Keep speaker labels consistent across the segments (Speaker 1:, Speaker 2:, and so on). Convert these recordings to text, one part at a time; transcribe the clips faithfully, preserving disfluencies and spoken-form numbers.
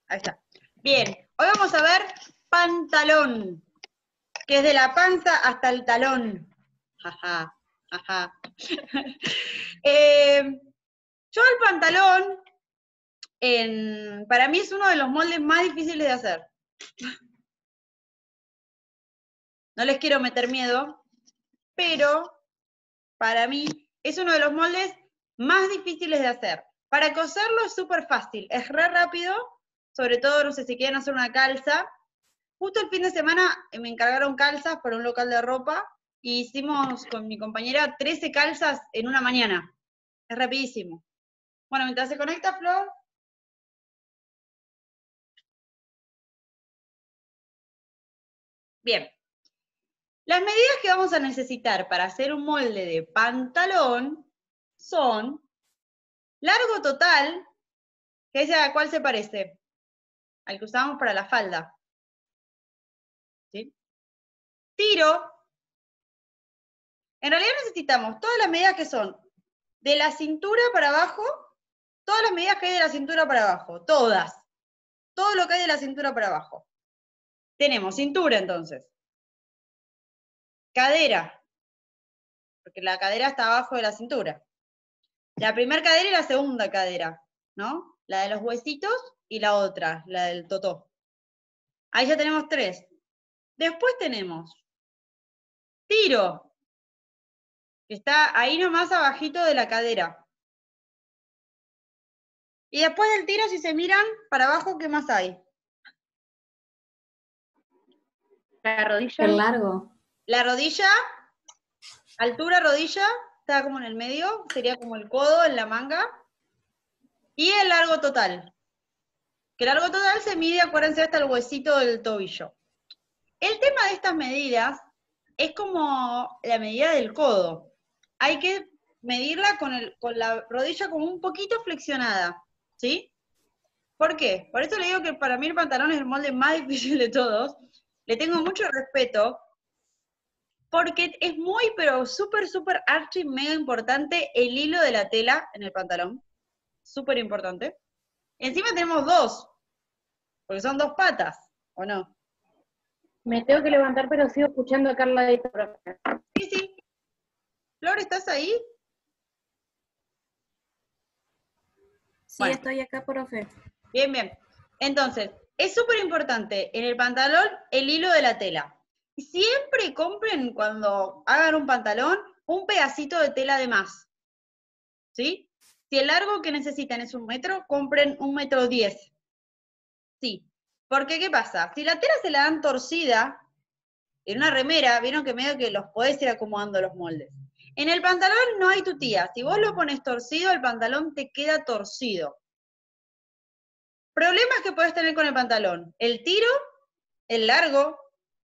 Speaker 1: Ahí está. Bien, hoy vamos a ver pantalón, que es de la panza hasta el talón. Jaja, jaja. eh, yo el pantalón, en, para mí es uno de los moldes más difíciles de hacer. No les quiero meter miedo, pero para mí es uno de los moldes más difíciles de hacer. Para coserlo es súper fácil, es re rápido, sobre todo, no sé, si quieren hacer una calza. Justo el fin de semana me encargaron calzas para un local de ropa y hicimos con mi compañera trece calzas en una mañana. Es rapidísimo. Bueno, mientras se conecta Flor. Bien. Las medidas que vamos a necesitar para hacer un molde de pantalón son largo total, que es a cuál se parece, al que usábamos para la falda. ¿Sí? Tiro. En realidad necesitamos todas las medidas que son de la cintura para abajo, todas las medidas que hay de la cintura para abajo, todas. Todo lo que hay de la cintura para abajo. Tenemos cintura entonces. Cadera, porque la cadera está abajo de la cintura. La primera cadera y la segunda cadera, ¿no? La de los huesitos y la otra, la del totó. Ahí ya tenemos tres. Después tenemos tiro, que está ahí nomás abajito de la cadera. Y después del tiro, si se miran para abajo, ¿qué más hay?
Speaker 2: La rodilla.
Speaker 3: El largo.
Speaker 1: La rodilla, altura rodilla, está como en el medio, sería como el codo en la manga. Y el largo total. Que el largo total se mide, acuérdense, hasta el huesito del tobillo. El tema de estas medidas es como la medida del codo. Hay que medirla con, el, con la rodilla como un poquito flexionada, ¿sí? ¿Por qué? Por eso le digo que para mí el pantalón es el molde más difícil de todos. Le tengo mucho respeto, porque es muy, pero súper, súper archi mega importante el hilo de la tela en el pantalón. Súper importante. Encima tenemos dos, porque son dos patas, ¿o no?
Speaker 2: Me tengo que levantar, pero sigo escuchando a Carla de profe.
Speaker 1: Sí, sí. Flor, ¿estás ahí?
Speaker 3: Sí,
Speaker 1: Bueno.
Speaker 3: estoy acá, profe.
Speaker 1: Bien, bien. Entonces, es súper importante en el pantalón el hilo de la tela. Siempre compren, cuando hagan un pantalón, un pedacito de tela de más. ¿Sí? Si el largo que necesitan es un metro, compren un metro diez. Sí. Porque, ¿qué pasa? Si la tela se la dan torcida, en una remera, vieron que medio que los podés ir acomodando los moldes. En el pantalón no hay tutía. Si vos lo pones torcido, el pantalón te queda torcido. Problemas que podés tener con el pantalón. El tiro, el largo,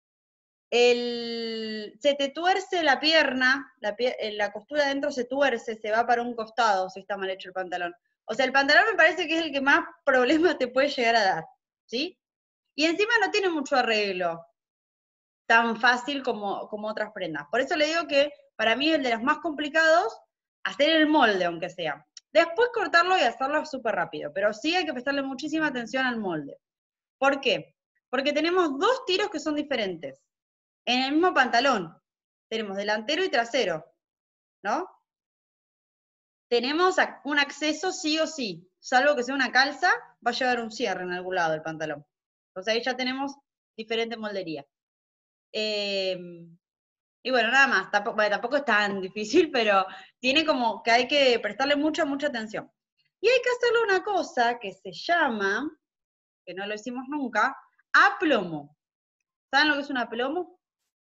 Speaker 1: el, se te tuerce la pierna, la, la costura adentro se tuerce, se va para un costado si está mal hecho el pantalón. O sea, el pantalón me parece que es el que más problemas te puede llegar a dar, ¿sí? Y encima no tiene mucho arreglo, tan fácil como, como otras prendas. Por eso le digo que para mí es el de los más complicados, hacer el molde, aunque sea. Después cortarlo y hacerlo súper rápido, pero sí hay que prestarle muchísima atención al molde. ¿Por qué? Porque tenemos dos tiros que son diferentes. En el mismo pantalón, tenemos delantero y trasero, ¿no? Tenemos un acceso sí o sí, salvo que sea una calza, va a llevar un cierre en algún lado del pantalón. Entonces ahí ya tenemos diferente moldería. Eh, y bueno, nada más, tampoco, bueno, tampoco es tan difícil, pero tiene como que hay que prestarle mucha, mucha atención. Y hay que hacerle una cosa que se llama, que no lo hicimos nunca, aplomo. ¿Saben lo que es un aplomo?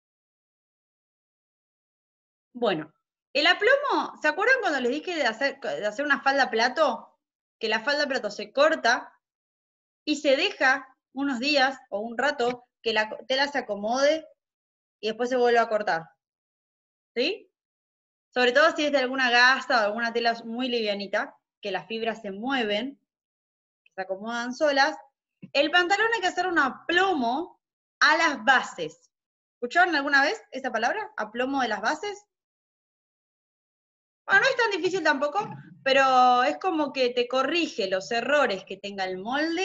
Speaker 1: Bueno, el aplomo, ¿se acuerdan cuando les dije de hacer, de hacer una falda plato? Que la falda plato se corta y se deja unos días o un rato que la tela se acomode y después se vuelve a cortar. ¿Sí? Sobre todo si es de alguna gasa o alguna tela muy livianita, que las fibras se mueven, que se acomodan solas. El pantalón hay que hacer un aplomo a las bases. ¿Escucharon alguna vez esa palabra? ¿Aplomo de las bases? Bueno, no es tan difícil tampoco, pero es como que te corrige los errores que tenga el molde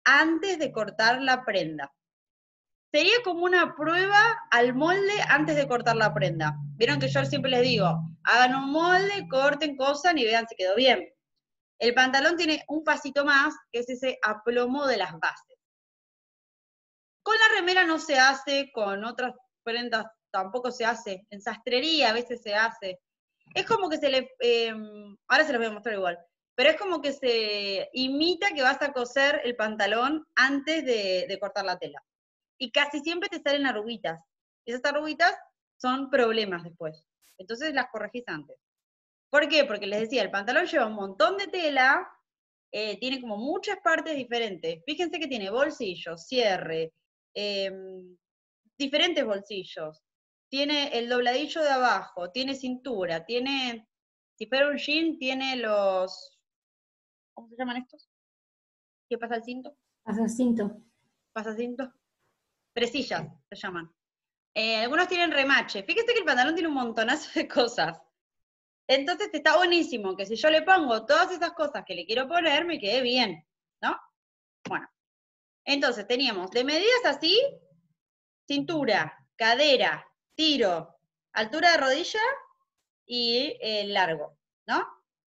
Speaker 1: antes de cortar la prenda. Sería como una prueba al molde antes de cortar la prenda. Vieron que yo siempre les digo, hagan un molde, corten, cosan y vean si quedó bien. El pantalón tiene un pasito más, que es ese aplomo de las bases. Con la remera no se hace, con otras prendas tampoco se hace, en sastrería a veces se hace. Es como que se le, eh, ahora se los voy a mostrar igual, pero es como que se imita que vas a coser el pantalón antes de, de cortar la tela. Y casi siempre te salen arruguitas. Esas arruguitas son problemas después. Entonces las corregís antes. ¿Por qué? Porque les decía, el pantalón lleva un montón de tela, eh, tiene como muchas partes diferentes. Fíjense que tiene bolsillo, cierre, eh, diferentes bolsillos. Tiene el dobladillo de abajo, tiene cintura, tiene, si fuera un jean, tiene los, ¿cómo se llaman estos? ¿Qué pasa el cinto?
Speaker 3: Pasacinto.
Speaker 1: ¿Pasacinto? Presillas se llaman. Eh, algunos tienen remache. Fíjese que el pantalón tiene un montonazo de cosas. Entonces está buenísimo que si yo le pongo todas esas cosas que le quiero poner, me quede bien, ¿no? Bueno, entonces teníamos de medidas así, cintura, cadera, tiro, altura de rodilla y eh, largo, ¿no?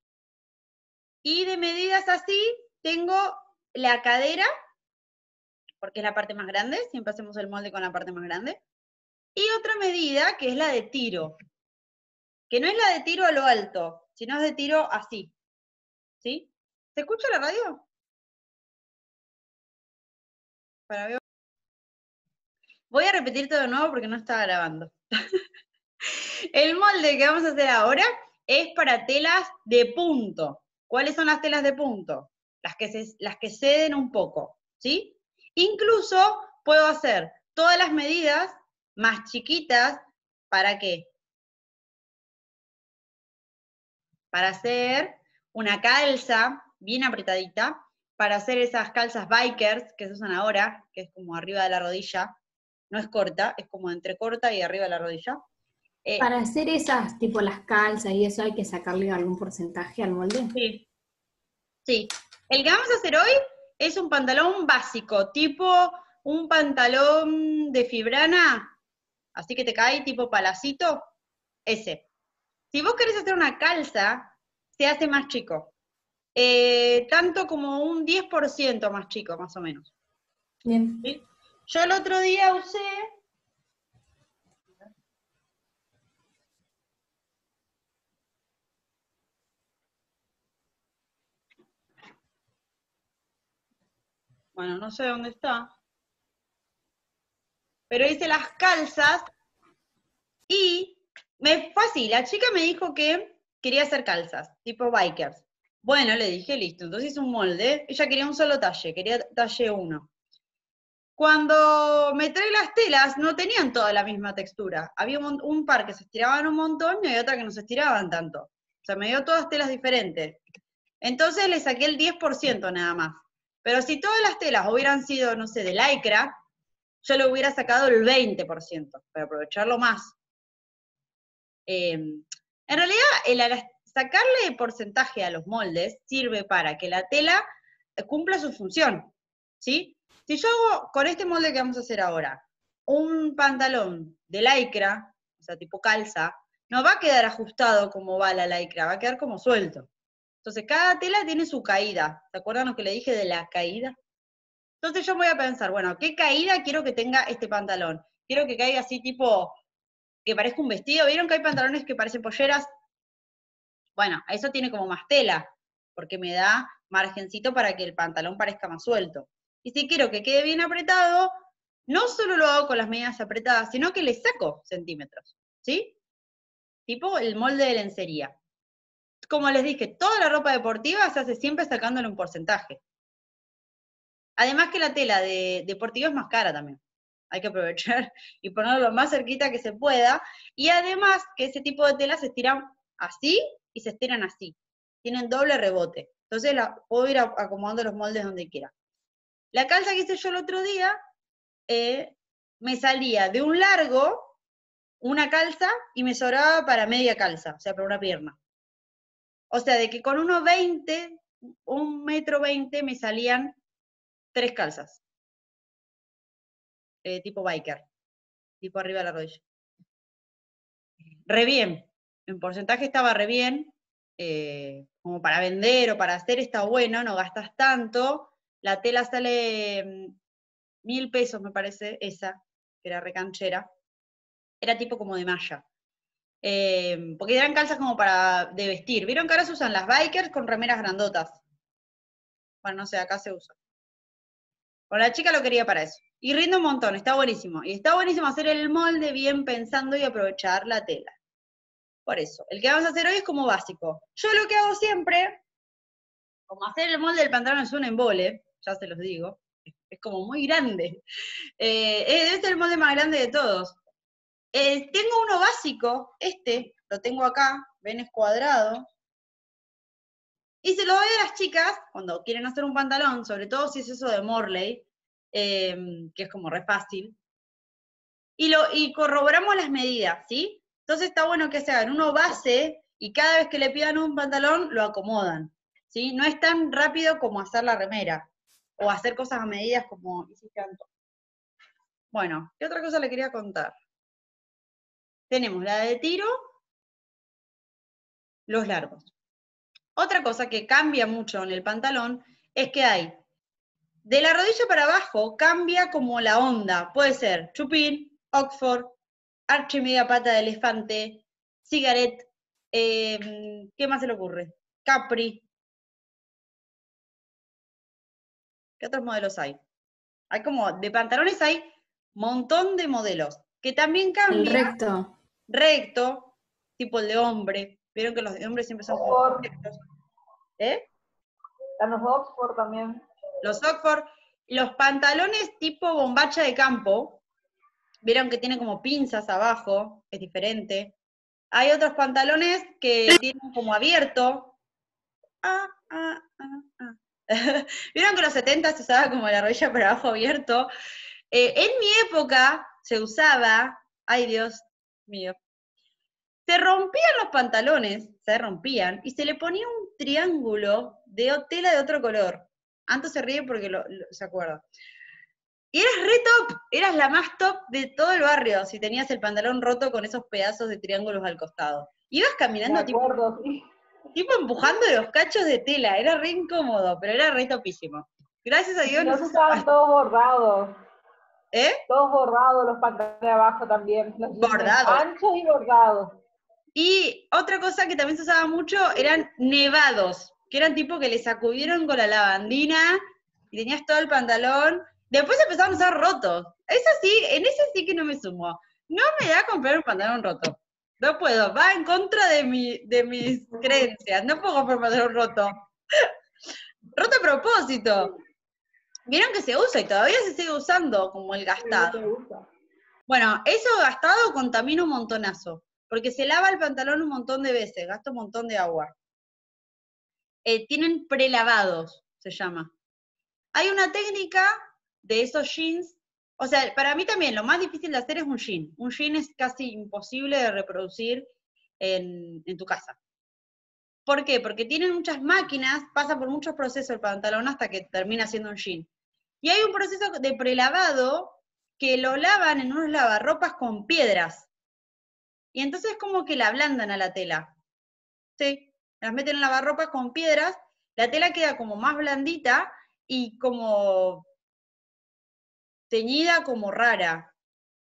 Speaker 1: Y de medidas así tengo la cadera, porque es la parte más grande, siempre hacemos el molde con la parte más grande, y otra medida que es la de tiro, que no es la de tiro a lo alto, sino es de tiro así, ¿sí? ¿Se escucha la radio? Para ver. Voy a repetir todo de nuevo porque no estaba grabando. El molde que vamos a hacer ahora es para telas de punto. ¿Cuáles son las telas de punto? Las que, se, las que ceden un poco, ¿sí? Incluso puedo hacer todas las medidas más chiquitas, ¿para qué? Para hacer una calza bien apretadita, para hacer esas calzas bikers que se usan ahora, que es como arriba de la rodilla, no es corta, es como entre corta y arriba de la rodilla. Eh,
Speaker 3: Para hacer esas, tipo las calzas y eso, hay que sacarle algún porcentaje al molde.
Speaker 1: sí, sí. El que vamos a hacer hoy es un pantalón básico, tipo un pantalón de fibrana, así que te cae tipo palacito, ese. Si vos querés hacer una calza, se hace más chico. Eh, tanto como un diez por ciento más chico, más o menos.
Speaker 3: Bien.
Speaker 1: ¿Sí? Yo el otro día usé... Bueno, no sé dónde está. Pero hice las calzas y me fue así. La chica me dijo que quería hacer calzas, tipo bikers. Bueno, le dije, listo. Entonces hice un molde. Ella quería un solo talle, quería talle uno. Cuando me trae las telas, no tenían toda la misma textura. Había un, un par que se estiraban un montón y hay otra que no se estiraban tanto. O sea, me dio todas telas diferentes. Entonces le saqué el diez por ciento nada más. Pero si todas las telas hubieran sido, no sé, de lycra, yo le hubiera sacado el veinte por ciento, para aprovecharlo más. Eh, en realidad, el sacarle porcentaje a los moldes sirve para que la tela cumpla su función, ¿sí? Si yo hago con este molde que vamos a hacer ahora, un pantalón de lycra, o sea, tipo calza, no va a quedar ajustado como va la lycra, va a quedar como suelto. Entonces, cada tela tiene su caída. ¿Se acuerdan lo que le dije de la caída? Entonces yo voy a pensar, bueno, ¿qué caída quiero que tenga este pantalón? Quiero que caiga así tipo, que parezca un vestido. ¿Vieron que hay pantalones que parecen polleras? Bueno, eso tiene como más tela, porque me da margencito para que el pantalón parezca más suelto. Y si quiero que quede bien apretado, no solo lo hago con las medidas apretadas, sino que le saco centímetros, ¿sí? Tipo el molde de lencería. Como les dije, toda la ropa deportiva se hace siempre sacándole un porcentaje. Además que la tela de deportiva es más cara también. Hay que aprovechar y ponerlo lo más cerquita que se pueda. Y además que ese tipo de telas se estiran así y se estiran así. Tienen doble rebote. Entonces la, puedo ir acomodando los moldes donde quiera. La calza que hice yo el otro día, eh, me salía de un largo una calza y me sobraba para media calza, o sea, para una pierna. O sea, de que con uno veinte, un metro veinte me salían tres calzas. Eh, tipo biker, tipo arriba de la rodilla. Re bien, en porcentaje estaba re bien, eh, como para vender o para hacer está bueno, no gastas tanto. La tela sale mm, mil pesos, me parece, esa, que era recanchera. Era tipo como de malla. Eh, porque eran calzas como para de vestir. ¿Vieron que ahora se usan las bikers con remeras grandotas? Bueno, no sé, acá se usa. Con la chica lo quería para eso. Y rinde un montón, está buenísimo. Y está buenísimo hacer el molde bien pensando y aprovechar la tela. Por eso, el que vamos a hacer hoy es como básico. Yo lo que hago siempre, como hacer el molde del pantalón es un embole, ya se los digo, es como muy grande. Eh, debe ser el molde más grande de todos. Eh, tengo uno básico, este, lo tengo acá, ven, es cuadrado. Y se lo doy a las chicas cuando quieren hacer un pantalón, sobre todo si es eso de Morley, eh, que es como re fácil. Y, lo, y corroboramos las medidas, ¿sí? Entonces está bueno que se hagan uno base y cada vez que le pidan un pantalón lo acomodan, ¿sí? No es tan rápido como hacer la remera o hacer cosas a medidas como hiciste antes. Bueno, ¿qué otra cosa le quería contar? Tenemos la de tiro, los largos. Otra cosa que cambia mucho en el pantalón es que hay, de la rodilla para abajo, cambia como la onda. Puede ser chupín, Oxford, arche media pata de elefante, cigarette, eh, ¿qué más se le ocurre? Capri. ¿Qué otros modelos hay? Hay como, de pantalones hay montón de modelos, que también
Speaker 3: El
Speaker 1: cambia.
Speaker 3: recto.
Speaker 1: Recto, tipo el de hombre. Vieron que los de hombre siempre son como rectos. ¿Eh?
Speaker 4: Están los Oxford también.
Speaker 1: Los Oxford, los pantalones tipo bombacha de campo, vieron que tiene como pinzas abajo, es diferente. Hay otros pantalones que tienen como abierto. Ah, ah, ah, ah. Vieron que en los setenta se usaba como la rodilla para abajo abierto. Eh, en mi época se usaba, ay Dios mío, se rompían los pantalones, se rompían, y se le ponía un triángulo de tela de otro color. Anto se ríe porque lo, lo- se acuerda. Y eras re top, eras la más top de todo el barrio, si tenías el pantalón roto con esos pedazos de triángulos al costado. Ibas
Speaker 4: Me
Speaker 1: caminando tipo,
Speaker 4: acuerdo, sí.
Speaker 1: tipo empujando los cachos de tela, era re incómodo, pero era re topísimo. Gracias a
Speaker 4: Y
Speaker 1: Dios no
Speaker 4: los
Speaker 1: se usaba.
Speaker 4: estaban todos bordados.
Speaker 1: ¿Eh?
Speaker 4: Todos bordados los pantalones de abajo también. Los jeans
Speaker 1: Bordados.
Speaker 4: anchos y bordados.
Speaker 1: Y otra cosa que también se usaba mucho eran nevados, que eran tipo que le sacudieron con la lavandina y tenías todo el pantalón. Después empezaron a usar rotos. Eso sí, en ese sí que no me sumo. No me da comprar un pantalón roto. No puedo, va en contra de, mi, de mis creencias. No puedo comprar un pantalón roto. Roto a propósito. Vieron que se usa y todavía se sigue usando como el gastado.
Speaker 4: Me gusta.
Speaker 1: Bueno, eso gastado contamina un montonazo, porque se lava el pantalón un montón de veces, gasta un montón de agua. Eh, tienen prelavados, se llama. Hay una técnica de esos jeans, o sea, para mí también lo más difícil de hacer es un jean. Un jean es casi imposible de reproducir en, en tu casa. ¿Por qué? Porque tienen muchas máquinas, pasa por muchos procesos el pantalón hasta que termina siendo un jean. Y hay un proceso de prelavado que lo lavan en unos lavarropas con piedras. Y entonces como que la ablandan a la tela. Sí, las meten en lavarropas con piedras, la tela queda como más blandita y como teñida como rara.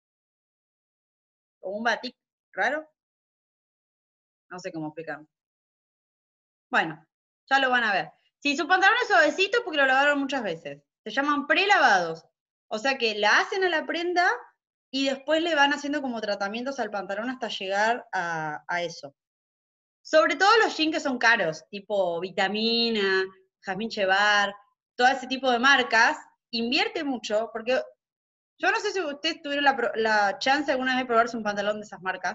Speaker 1: Como un batik raro. No sé cómo explicarlo. Bueno, ya lo van a ver. Si su pantalón es suavecito es porque lo lavaron muchas veces. Se llaman prelavados. O sea que la hacen a la prenda y después le van haciendo como tratamientos al pantalón hasta llegar a, a eso. Sobre todo los jeans que son caros, tipo Vitamina, Jazmín Chevar, todo ese tipo de marcas, invierte mucho, porque yo no sé si ustedes tuvieron la, la chance alguna vez de probarse un pantalón de esas marcas.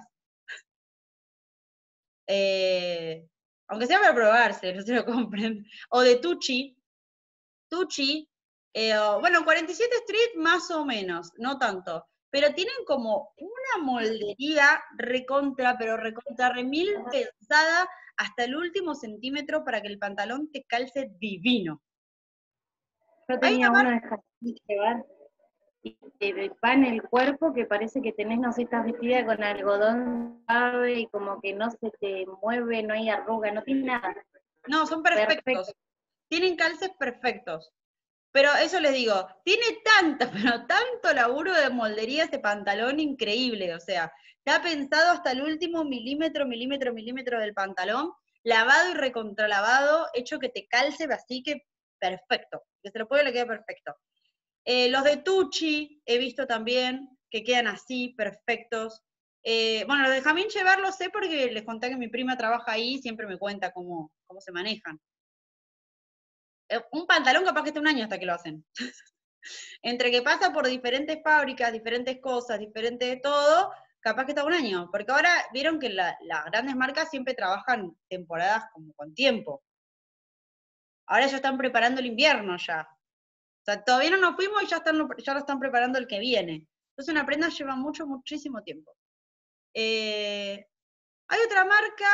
Speaker 1: Eh, aunque sea para probarse, no se lo compren. O de Tucci. Tucci, eh, bueno, cuarenta y siete Street más o menos, no tanto. Pero tienen como una moldería recontra, pero recontra remil pensada hasta el último centímetro para que el pantalón te calce divino.
Speaker 2: Yo
Speaker 1: Hay
Speaker 2: tenía
Speaker 1: una
Speaker 2: uno de Jacín llevar y te va en el cuerpo que parece que tenés, no sé, estás vestida con algodón suave y como que no se te mueve, no hay arruga, no tiene nada.
Speaker 1: No, son perfectos.
Speaker 2: Perfecto.
Speaker 1: Tienen calces perfectos. Pero eso les digo, tiene tanto, pero tanto laburo de moldería ese pantalón increíble. O sea, está pensado hasta el último milímetro, milímetro, milímetro del pantalón, lavado y recontralavado, hecho que te calce así que perfecto. Que se lo puede le queda perfecto. Eh, los de Tucci he visto también que quedan así, perfectos. Eh, bueno, los de Jamín Chevar los sé porque les conté que mi prima trabaja ahí y siempre me cuenta cómo, cómo se manejan. Eh, un pantalón capaz que está un año hasta que lo hacen. Entre que pasa por diferentes fábricas, diferentes cosas, diferente de todo, capaz que está un año. Porque ahora vieron que la, las grandes marcas siempre trabajan temporadas como con tiempo. Ahora ya están preparando el invierno ya. O sea, todavía no nos fuimos y ya, están, ya lo están preparando el que viene. Entonces una prenda lleva mucho, muchísimo tiempo. Eh, hay otra marca,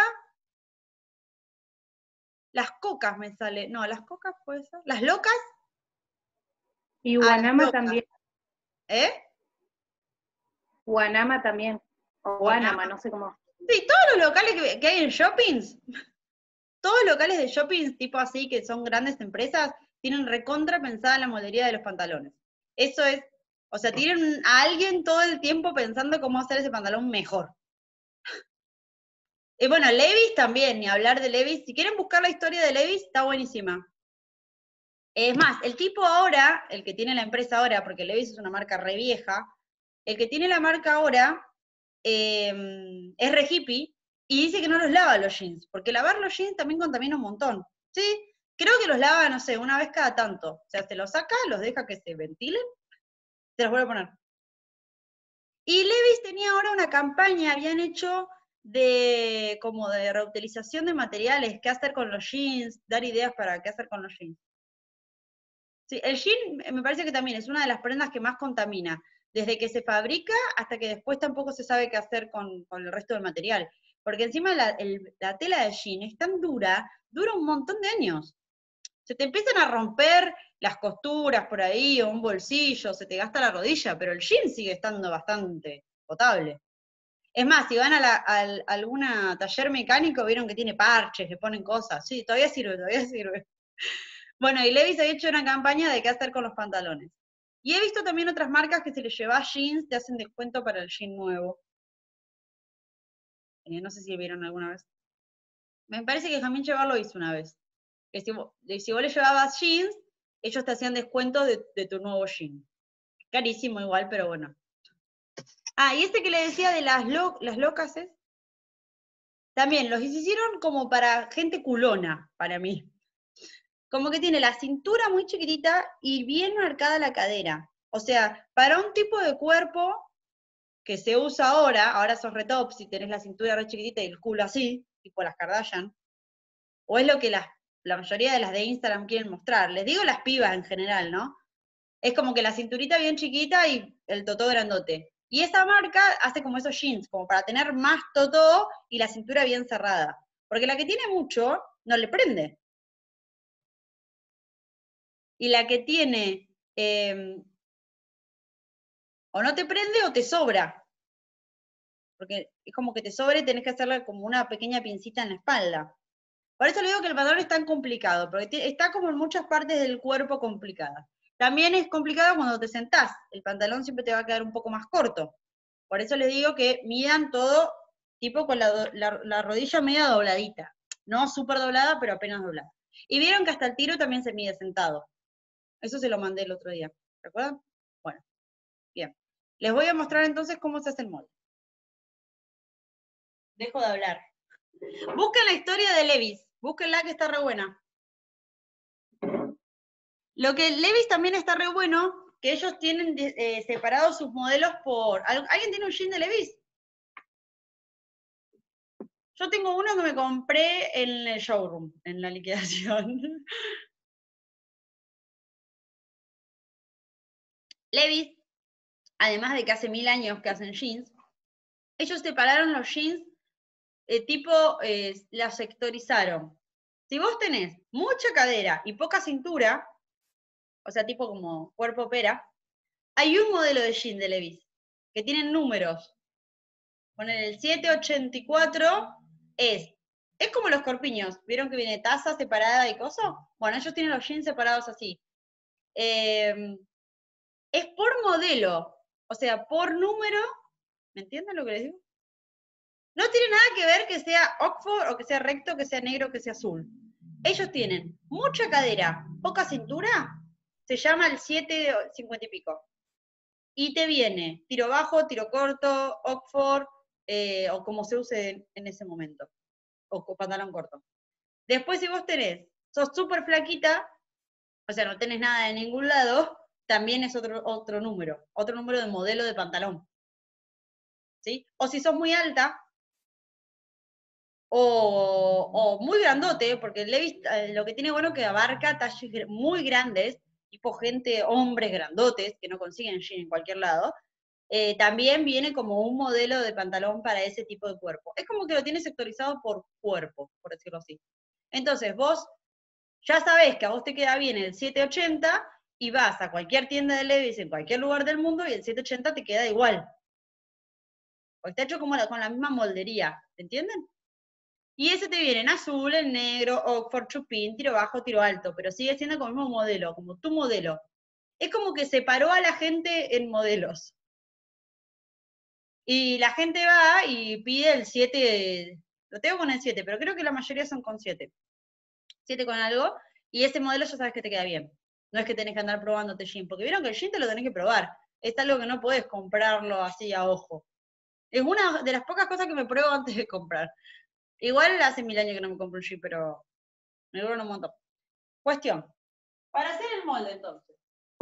Speaker 1: las cocas me sale. No, las cocas puede ser. ¿Las locas?
Speaker 2: Y
Speaker 1: Ah, las
Speaker 2: Guanama
Speaker 1: locas.
Speaker 2: también.
Speaker 1: ¿Eh?
Speaker 2: Guanama también. O Guanama, no sé cómo.
Speaker 1: Sí, todos los locales que, que hay en shoppings, todos los locales de shoppings tipo así, que son grandes empresas, tienen recontra pensada la moldería de los pantalones. Eso es, o sea, tienen a alguien todo el tiempo pensando cómo hacer ese pantalón mejor. Y bueno, Levi's también, ni hablar de Levi's. Si quieren buscar la historia de Levi's, está buenísima. Es más, el tipo ahora, el que tiene la empresa ahora, porque Levi's es una marca re vieja, el que tiene la marca ahora eh, es re hippie y dice que no los lava los jeans, porque lavar los jeans también contamina un montón. ¿Sí? Creo que los lava, no sé, una vez cada tanto. O sea, se los saca, los deja que se ventilen, se los vuelve a poner. Y Levi's tenía ahora una campaña, habían hecho de como de reutilización de materiales, qué hacer con los jeans, dar ideas para qué hacer con los jeans. Sí, el jean me parece que también es una de las prendas que más contamina, desde que se fabrica hasta que después tampoco se sabe qué hacer con, con el resto del material. Porque encima la, el, la tela de jean es tan dura, dura un montón de años. Se te empiezan a romper las costuras por ahí, o un bolsillo, se te gasta la rodilla, pero el jean sigue estando bastante potable. Es más, si van a, la, a, a alguna taller mecánico, vieron que tiene parches, que ponen cosas. Sí, todavía sirve, todavía sirve. Bueno, y Levi's ha hecho una campaña de qué hacer con los pantalones. Y he visto también otras marcas que si les llevas jeans, te hacen descuento para el jean nuevo. Eh, no sé si vieron alguna vez. Me parece que Jamín Chevar lo hizo una vez. Que si vos, si vos le llevabas jeans, ellos te hacían descuento de, de tu nuevo jean. Carísimo igual, pero bueno. Ah, y este que le decía de las, lo, las locas, ¿eh? También los hicieron como para gente culona, para mí. Como que tiene la cintura muy chiquitita y bien marcada la cadera. O sea, para un tipo de cuerpo que se usa ahora, ahora sos re top si tenés la cintura re chiquitita y el culo así, tipo las Kardashian, o es lo que las, la mayoría de las de Instagram quieren mostrar. Les digo las pibas en general, ¿no? Es como que la cinturita bien chiquita y el totó grandote. Y esa marca hace como esos jeans, como para tener más totó y la cintura bien cerrada. Porque la que tiene mucho, no le prende. Y la que tiene, eh, o no te prende o te sobra. Porque es como que te sobre y tenés que hacerle como una pequeña pincita en la espalda. Por eso le digo que el pantalón es tan complicado, porque está como en muchas partes del cuerpo complicada. También es complicado cuando te sentás, el pantalón siempre te va a quedar un poco más corto. Por eso les digo que midan todo tipo con la, la, la rodilla media dobladita. No súper doblada, pero apenas doblada. Y vieron que hasta el tiro también se mide sentado. Eso se lo mandé el otro día. ¿Recuerdan? Bueno, bien. Les voy a mostrar entonces cómo se hace el molde. Dejo de hablar. Busquen la historia de Levi's. Búsquenla que está re buena. Lo que Levi's también está re bueno, que ellos tienen eh, separados sus modelos por... ¿Alguien tiene un jean de Levi's? Yo tengo uno que me compré en el showroom, en la liquidación. Levi's, además de que hace mil años que hacen jeans, ellos separaron los jeans eh, tipo, eh, las sectorizaron. Si vos tenés mucha cadera y poca cintura, o sea, tipo como cuerpo pera, hay un modelo de jean de Levi's que tienen números. Poner el siete ochenta y cuatro es, es como los corpiños, ¿vieron que viene taza separada y cosas? Bueno, ellos tienen los jeans separados así. Eh, es por modelo, o sea, por número, ¿me entienden lo que les digo? No tiene nada que ver que sea Oxford o que sea recto, que sea negro, que sea azul. Ellos tienen mucha cadera, poca cintura, se llama el siete cincuenta y pico. Y te viene tiro bajo, tiro corto, Oxford, eh, o como se use en, en ese momento, o con pantalón corto. Después si vos tenés, sos súper flaquita, o sea, no tenés nada de ningún lado, también es otro, otro número, otro número de modelo de pantalón. ¿Sí? O si sos muy alta, o, o muy grandote, porque Levi's eh, lo que tiene bueno que abarca talles muy grandes, tipo gente, hombres grandotes, que no consiguen jean en cualquier lado, eh, también viene como un modelo de pantalón para ese tipo de cuerpo. Es como que lo tiene sectorizado por cuerpo, por decirlo así. Entonces, vos ya sabés que a vos te queda bien el siete ochenta y vas a cualquier tienda de Levi's en cualquier lugar del mundo y el siete ochenta te queda igual. Porque está hecho como la, con la misma moldería, ¿entienden? Y ese te viene en azul, en negro, Oxford, chupín, tiro bajo, tiro alto, pero sigue siendo como el mismo modelo, como tu modelo. Es como que separó a la gente en modelos. Y la gente va y pide el siete, lo tengo con el siete, pero creo que la mayoría son con siete. siete con algo, y ese modelo ya sabes que te queda bien. No es que tenés que andar probándote jean, porque vieron que el jean te lo tenés que probar. Es algo que no podés comprarlo así a ojo. Es una de las pocas cosas que me pruebo antes de comprar. Igual hace mil años que no me compro un jean, pero me duran un montón. Cuestión. Para hacer el molde, entonces.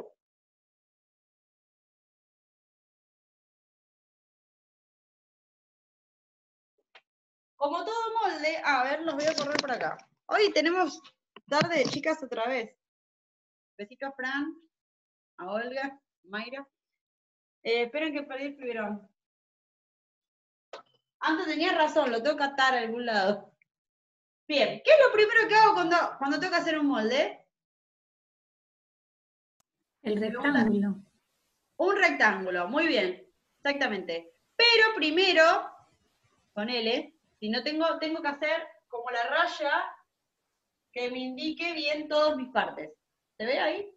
Speaker 1: Como todo molde, a ver, los voy a correr por acá. Hoy tenemos tarde de chicas otra vez. Besito a Fran, a Olga, Mayra. Eh, esperen que perdí el fibrón. Antes tenía razón, lo tengo que atar a algún lado. Bien, ¿qué es lo primero que hago cuando, cuando tengo que hacer un molde?
Speaker 3: El rectángulo.
Speaker 1: Un rectángulo, muy bien, exactamente. Pero primero, ponele, si no tengo, tengo que hacer como la raya que me indique bien todas mis partes. ¿Se ve ahí?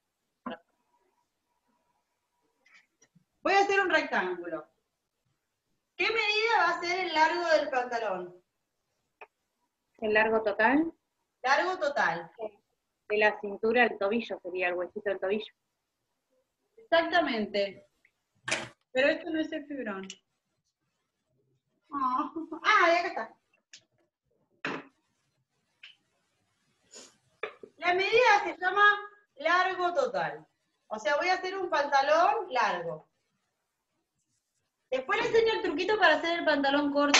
Speaker 1: Voy a hacer un rectángulo. ¿Qué medida va a ser el largo del pantalón?
Speaker 2: El largo total
Speaker 1: Largo total.
Speaker 2: de la cintura al tobillo sería el huesito del tobillo.
Speaker 1: Exactamente. Pero esto no es el fibrón. Oh. Ah, y acá está. La medida se llama largo total. O sea, voy a hacer un pantalón largo. Después les enseño el truquito para hacer el pantalón corto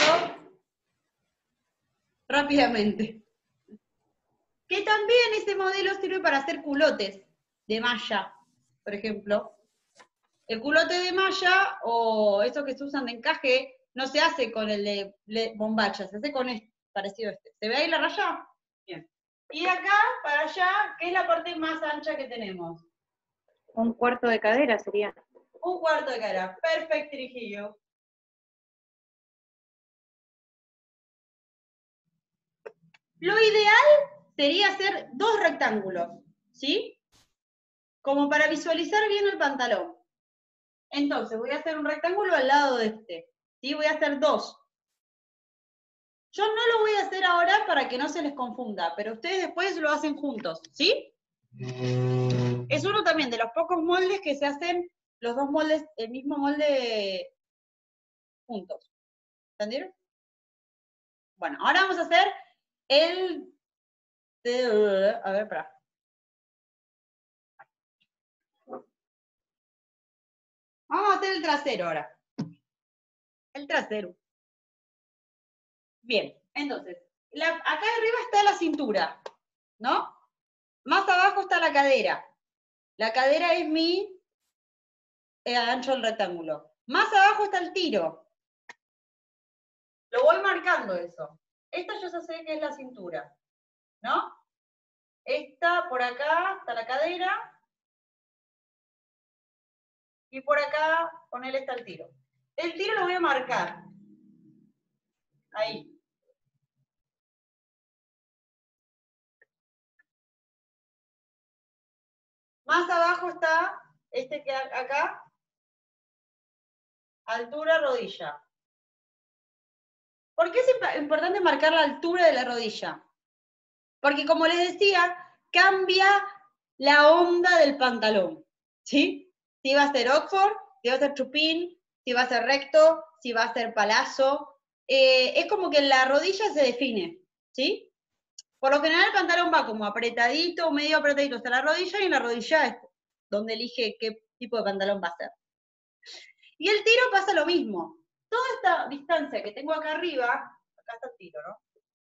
Speaker 1: rápidamente. Que también ese modelo sirve para hacer culotes de malla, por ejemplo. El culote de malla o esos que se usan de encaje no se hace con el de, de bombacha, se hace con este, parecido a este. ¿Se ve ahí la raya? Bien. Y de acá para allá, ¿qué es la parte más ancha que tenemos?
Speaker 2: Un cuarto de cadera sería.
Speaker 1: Un cuarto de cadera. Perfecto, Trijillo. Lo ideal sería hacer dos rectángulos, ¿sí? Como para visualizar bien el pantalón. Entonces, voy a hacer un rectángulo al lado de este. ¿Sí? Voy a hacer dos. Yo no lo voy a hacer ahora para que no se les confunda, pero ustedes después lo hacen juntos, ¿sí? Es uno también de los pocos moldes que se hacen los dos moldes, el mismo molde juntos. ¿Entendieron? Bueno, ahora vamos a hacer el... A ver, espera. Vamos a hacer el trasero ahora. El trasero. Bien, entonces, la, acá arriba está la cintura, ¿no? Más abajo está la cadera. La cadera es mi eh, ancho del rectángulo. Más abajo está el tiro. Lo voy marcando eso. Esta yo ya sé que es la cintura, ¿no? Esta por acá está la cadera y por acá ponele está el tiro. El tiro lo voy a marcar. Ahí. Más abajo está este que acá, altura rodilla. ¿Por qué es importante marcar la altura de la rodilla? Porque como les decía, cambia la onda del pantalón, ¿sí? Si va a ser Oxford, si va a ser chupín, si va a ser recto, si va a ser palazo. Eh, es como que la rodilla se define, ¿sí? Por lo general el pantalón va como apretadito, medio apretadito hasta la rodilla, y en la rodilla es donde elige qué tipo de pantalón va a ser. Y el tiro pasa lo mismo. Toda esta distancia que tengo acá arriba, acá está el tiro, ¿no?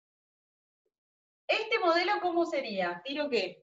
Speaker 1: Este modelo, ¿cómo sería? ¿Tiro qué?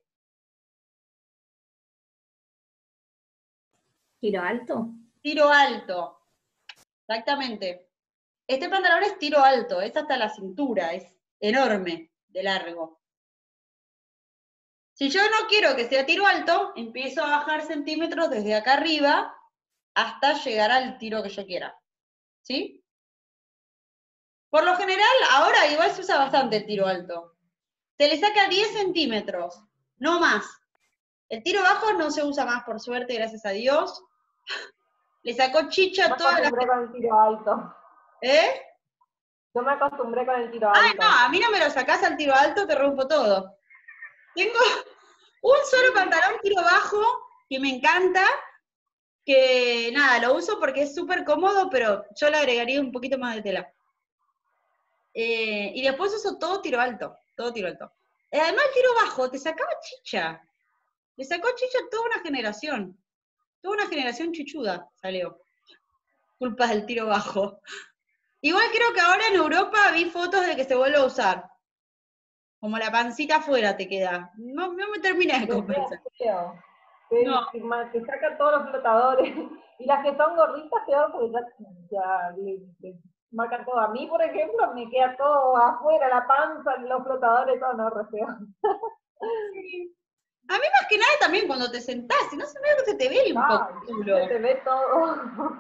Speaker 3: ¿Tiro alto?
Speaker 1: Tiro alto. Exactamente. Este pantalón es tiro alto, es hasta la cintura, es enorme de largo. Si yo no quiero que sea tiro alto, empiezo a bajar centímetros desde acá arriba hasta llegar al tiro que yo quiera. ¿Sí? Por lo general, ahora igual se usa bastante el tiro alto. Se le saca diez centímetros, no más. El tiro bajo no se usa más, por suerte, gracias a Dios. Le sacó chicha a toda la...
Speaker 4: Yo me acostumbré con el tiro alto.
Speaker 1: ¿Eh?
Speaker 4: Yo me acostumbré con el tiro
Speaker 1: Ay,
Speaker 4: alto.
Speaker 1: no, a mí no me lo sacás al tiro alto, te rompo todo. Tengo un solo pantalón tiro bajo que me encanta, que nada, lo uso porque es súper cómodo, pero yo le agregaría un poquito más de tela. Eh, y después uso todo tiro alto, todo tiro alto. Eh, además el tiro bajo te sacaba chicha. Le sacó chicha a toda una generación. Toda una generación chichuda salió. Culpa del tiro bajo. Igual creo que ahora en Europa vi fotos de que se vuelve a usar. Como la pancita afuera te queda. No, no me terminé de convencer.
Speaker 4: Feo. Te,
Speaker 1: No.
Speaker 4: te, te saca todos los flotadores. Y las que son gorditas, peor, porque ya, ya le, le marcan todo. A mí, por ejemplo, me queda todo afuera, la panza, los flotadores, todo, no, re feo.
Speaker 1: Sí. A mí más que nada también cuando te sentás, si no se ve que se te ve un poco el culo.
Speaker 4: Se te ve todo.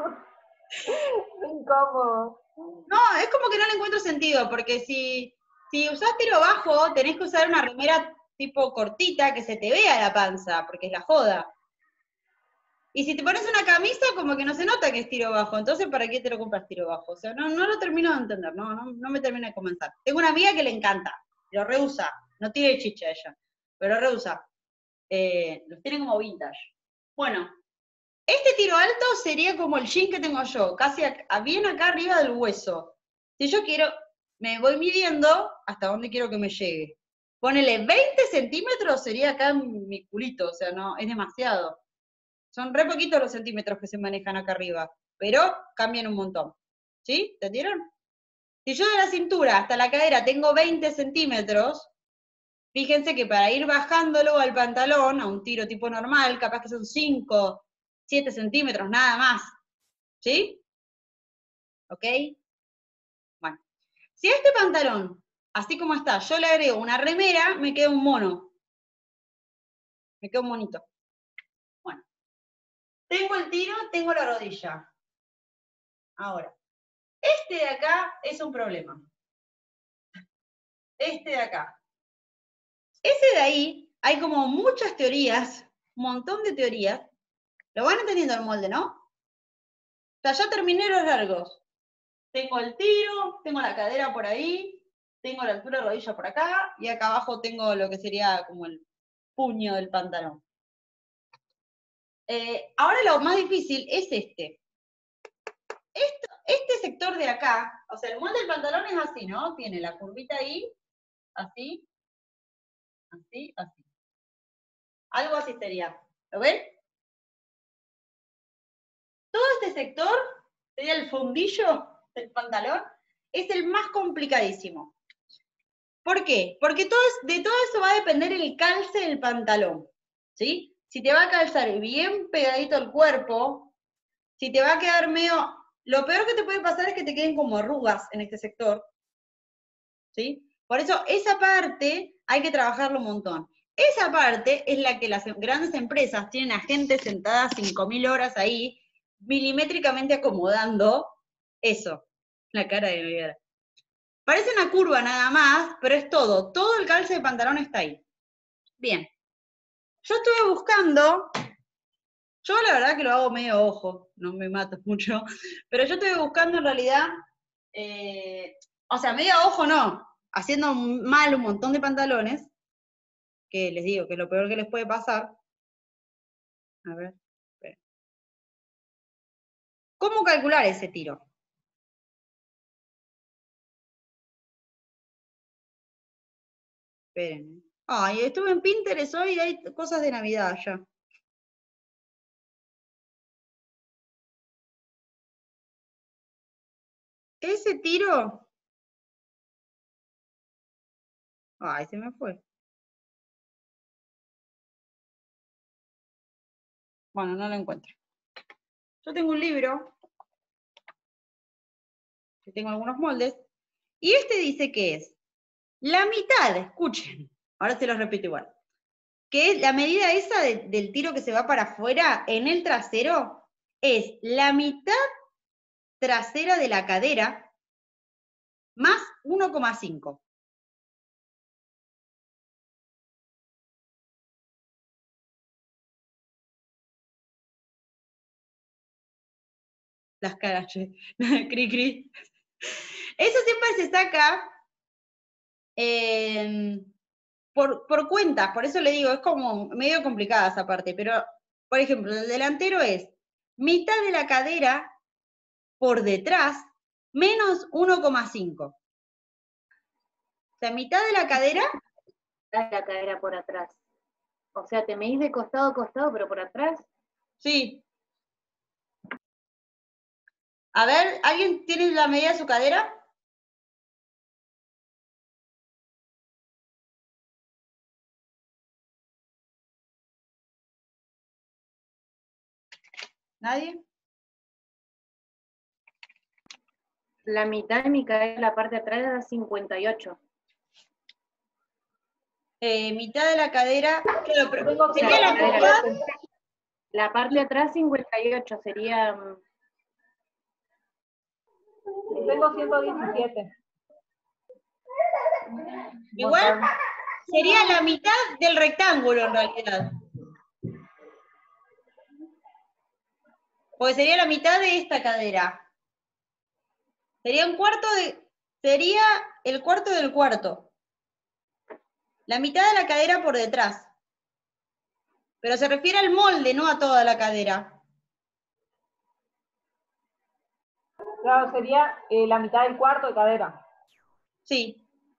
Speaker 4: Incómodo.
Speaker 1: No, es como que no le encuentro sentido, porque si, si usás tiro bajo, tenés que usar una remera tipo cortita que se te vea la panza, porque es la joda. Y si te pones una camisa, como que no se nota que es tiro bajo, entonces ¿para qué te lo compras tiro bajo? O sea, no, no lo termino de entender, no, no, no me termina de convencer. Tengo una amiga que le encanta, lo reusa, no tiene chicha ella, pero reusa. Eh, los tiene como vintage. Bueno, este tiro alto sería como el jean que tengo yo, casi a, a bien acá arriba del hueso. Si yo quiero, me voy midiendo hasta dónde quiero que me llegue. Ponele veinte centímetros sería acá mi culito, o sea, no, es demasiado. Son re poquitos los centímetros que se manejan acá arriba, pero cambian un montón. ¿Sí? ¿Entendieron? Si yo de la cintura hasta la cadera tengo veinte centímetros, fíjense que para ir bajándolo al pantalón, a un tiro tipo normal, capaz que son cinco, siete centímetros, nada más. ¿Sí? ¿Ok? Bueno. Si a este pantalón, así como está, yo le agrego una remera, me queda un mono. Me queda un monito. Bueno. Tengo el tiro, tengo la rodilla. Ahora, este de acá es un problema. Este de acá. Ese de ahí, hay como muchas teorías, un montón de teorías. ¿Lo van entendiendo el molde, no? O sea, ya terminé los largos. Tengo el tiro, tengo la cadera por ahí, tengo la altura de rodilla por acá, y acá abajo tengo lo que sería como el puño del pantalón. Eh, ahora lo más difícil es este. Esto, este sector de acá, o sea, el molde del pantalón es así, ¿no? Tiene la curvita ahí, así, así, así. Algo así sería. ¿Lo ven? Todo este sector, sería el fundillo del pantalón, es el más complicadísimo. ¿Por qué? Porque todo es, de todo eso va a depender el calce del pantalón, ¿sí? Si te va a calzar bien pegadito al cuerpo, si te va a quedar medio... Lo peor que te puede pasar es que te queden como arrugas en este sector, ¿sí? Por eso esa parte hay que trabajarlo un montón. Esa parte es la que las grandes empresas tienen a gente sentada cinco mil horas ahí, milimétricamente acomodando eso, la cara de Noguera. Parece una curva nada más, pero es todo. Todo el calce de pantalón está ahí. Bien. Yo estuve buscando, yo la verdad que lo hago medio ojo, no me mato mucho, pero yo estuve buscando en realidad, eh, o sea, medio ojo no, haciendo mal un montón de pantalones, que les digo que es lo peor que les puede pasar. A ver, esperen. ¿Cómo calcular ese tiro? Esperen. Ay, estuve en Pinterest hoy y hay cosas de Navidad ya. Ese tiro... Ay, se me fue. Bueno, no lo encuentro. Yo tengo un libro, que tengo algunos moldes, y este dice que es la mitad, escuchen, ahora se los repito igual, que es la medida esa de, del tiro que se va para afuera en el trasero, es la mitad trasera de la cadera más uno coma cinco. Las caras, che. Cri, cri. Eso siempre se saca eh, por, por cuentas, por eso le digo, es como medio complicada esa parte, pero, por ejemplo, el delantero es mitad de la cadera por detrás menos uno coma cinco. O sea, mitad de la cadera.
Speaker 2: La cadera por atrás. O sea, te medís de costado a costado, pero por atrás.
Speaker 1: Sí. A ver, ¿alguien tiene la medida de su cadera? ¿Nadie?
Speaker 2: La mitad de mi cadera, la parte de atrás, era cincuenta y ocho.
Speaker 1: Eh, mitad de la cadera. Claro, pero
Speaker 4: Tengo
Speaker 1: sería la
Speaker 2: cadera.
Speaker 1: mitad.
Speaker 2: La parte de atrás, cincuenta y ocho, sería...
Speaker 4: Tengo ciento diecisiete.
Speaker 1: Igual sería la mitad del rectángulo en realidad. Porque sería la mitad de esta cadera. Sería un cuarto de. Sería el cuarto del cuarto. La mitad de la cadera por detrás. Pero se refiere al molde, no a toda la cadera.
Speaker 4: Claro, sería eh, la mitad del cuarto de cadera.
Speaker 1: Sí.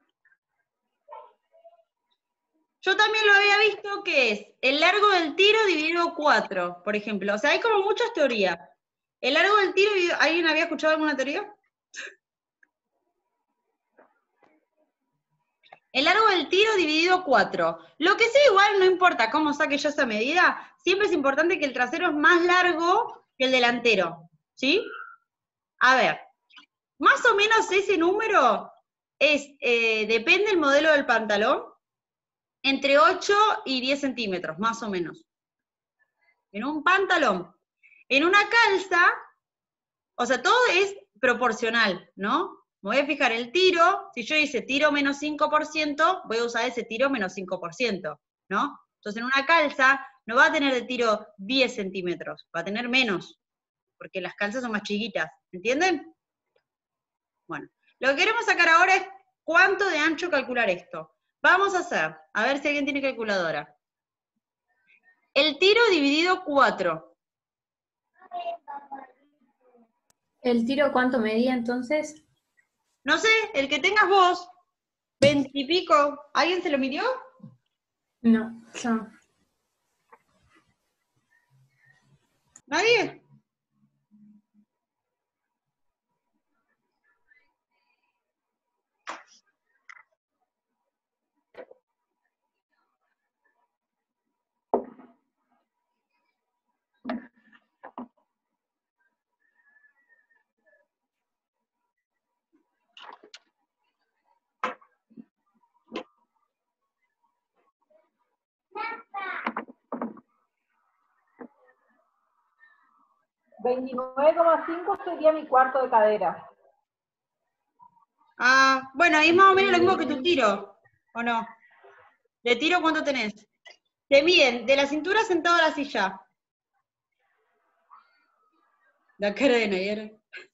Speaker 1: Yo también lo había visto que es el largo del tiro dividido cuatro, por ejemplo. O sea, hay como muchas teorías. El largo del tiro, ¿alguien había escuchado alguna teoría? El largo del tiro dividido cuatro. Lo que sí, igual no importa cómo saque yo esa medida, siempre es importante que el trasero es más largo que el delantero, ¿sí? A ver, más o menos ese número es, eh, depende del modelo del pantalón, entre ocho y diez centímetros, más o menos. En un pantalón. En una calza, o sea, todo es proporcional, ¿no? Me voy a fijar el tiro, si yo hice tiro menos cinco por ciento, voy a usar ese tiro menos cinco por ciento, ¿no? Entonces en una calza no va a tener de tiro diez centímetros, va a tener menos, porque las calzas son más chiquitas, ¿entienden? Bueno, lo que queremos sacar ahora es cuánto de ancho calcular esto. Vamos a hacer, a ver si alguien tiene calculadora. El tiro dividido cuatro.
Speaker 3: ¿El tiro cuánto medía entonces?
Speaker 1: No sé, el que tengas vos, veintipico, ¿alguien se lo midió?
Speaker 3: No, yo.
Speaker 1: ¿Nadie?
Speaker 4: veintinueve coma cinco sería mi cuarto de cadera.
Speaker 1: Ah, bueno, ahí más o menos lo mismo que tu tiro, ¿o no? ¿De tiro cuánto tenés? Te miden de la cintura sentado a la silla. La cara de Nayara.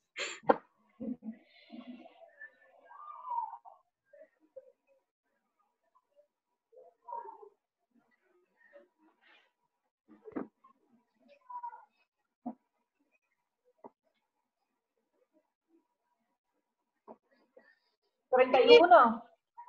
Speaker 4: ¿treinta y uno?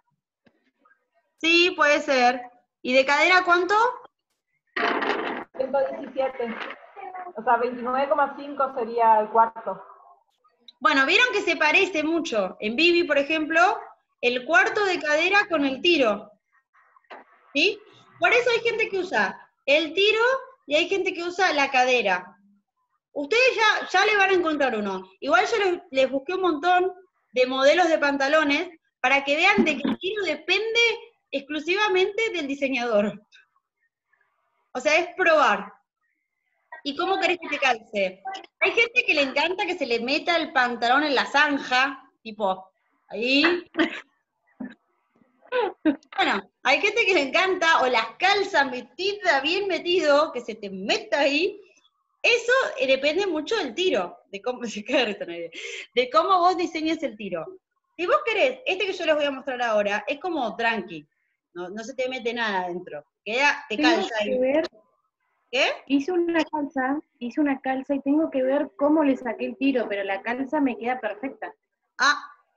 Speaker 1: Sí, puede ser. ¿Y de cadera cuánto?
Speaker 4: ciento diecisiete. O sea, veintinueve coma cinco sería el cuarto.
Speaker 1: Bueno, vieron que se parece mucho. En Bibi, por ejemplo, el cuarto de cadera con el tiro. ¿Sí? Por eso hay gente que usa el tiro y hay gente que usa la cadera. Ustedes ya, ya le van a encontrar uno. Igual yo les, les busqué un montón de modelos de pantalones para que vean de que el tiro depende exclusivamente del diseñador. O sea, es probar. ¿Y cómo querés que te calce? Hay gente que le encanta que se le meta el pantalón en la zanja, tipo, ahí. Bueno, hay gente que le encanta, o las calzas metidas, bien metido, que se te meta ahí. Eso eh, depende mucho del tiro, de cómo se cae de cómo vos diseñas el tiro. Si vos querés, este que yo les voy a mostrar ahora, es como tranqui, no, no se te mete nada adentro, queda, te
Speaker 2: Tengo
Speaker 1: calza
Speaker 2: que
Speaker 1: ahí.
Speaker 2: ver,
Speaker 1: ¿Qué?
Speaker 2: hice una calza, hice una calza y tengo que ver cómo le saqué el tiro, pero la calza me queda perfecta.
Speaker 1: Ah,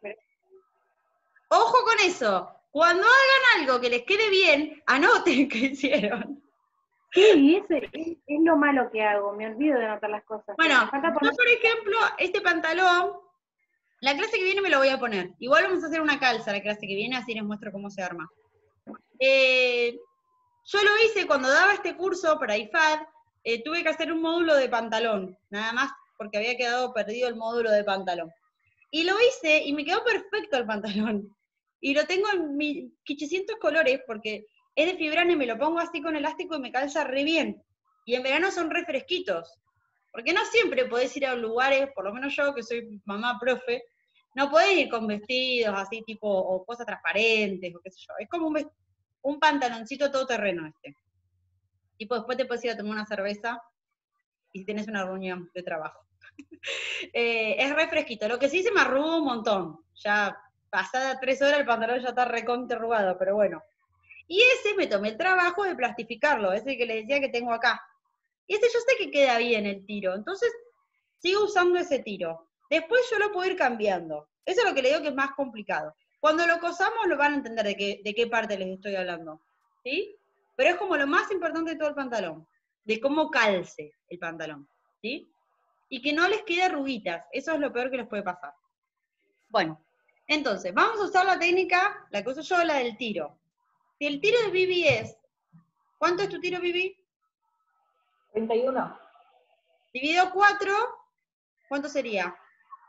Speaker 1: ojo con eso. Cuando hagan algo que les quede bien, anoten qué hicieron.
Speaker 2: Sí, ese es, es lo malo que hago, me olvido de anotar las cosas.
Speaker 1: Bueno,
Speaker 2: Me falta
Speaker 1: yo
Speaker 2: poner-
Speaker 1: por ejemplo, este pantalón, la clase que viene me lo voy a poner. Igual vamos a hacer una calza la clase que viene, así les muestro cómo se arma. Eh, yo lo hice cuando daba este curso para I F A D, eh, tuve que hacer un módulo de pantalón, nada más porque había quedado perdido el módulo de pantalón. Y lo hice y me quedó perfecto el pantalón. Y lo tengo en mis quinientos colores porque es de fibrana y me lo pongo así con elástico y me calza re bien. Y en verano son re fresquitos. Porque no siempre podés ir a lugares, por lo menos yo que soy mamá profe, no podés ir con vestidos así tipo, o cosas transparentes, o qué sé yo. Es como un, vest- un pantaloncito todoterreno este. Tipo, después te puedes ir a tomar una cerveza y si tenés una reunión de trabajo. Eh, es re fresquito. Lo que sí se me arruga un montón. Ya pasada tres horas el pantalón ya está recontra arrugado, pero bueno. Y ese me tomé el trabajo de plastificarlo, ese que le decía que tengo acá. Y ese yo sé que queda bien el tiro, entonces sigo usando ese tiro. Después yo lo puedo ir cambiando. Eso es lo que le digo que es más complicado. Cuando lo cosamos lo van a entender de qué, de qué parte les estoy hablando. ¿Sí? Pero es como lo más importante de todo el pantalón. De cómo calce el pantalón. ¿Sí? Y que no les quede arruguitas. Eso es lo peor que les puede pasar. Bueno, entonces, vamos a usar la técnica, la que uso yo, la del tiro. Si el tiro de Bibi es, ¿cuánto es tu tiro, Bibi?
Speaker 4: treinta y uno.
Speaker 1: Dividido cuatro, ¿cuánto sería?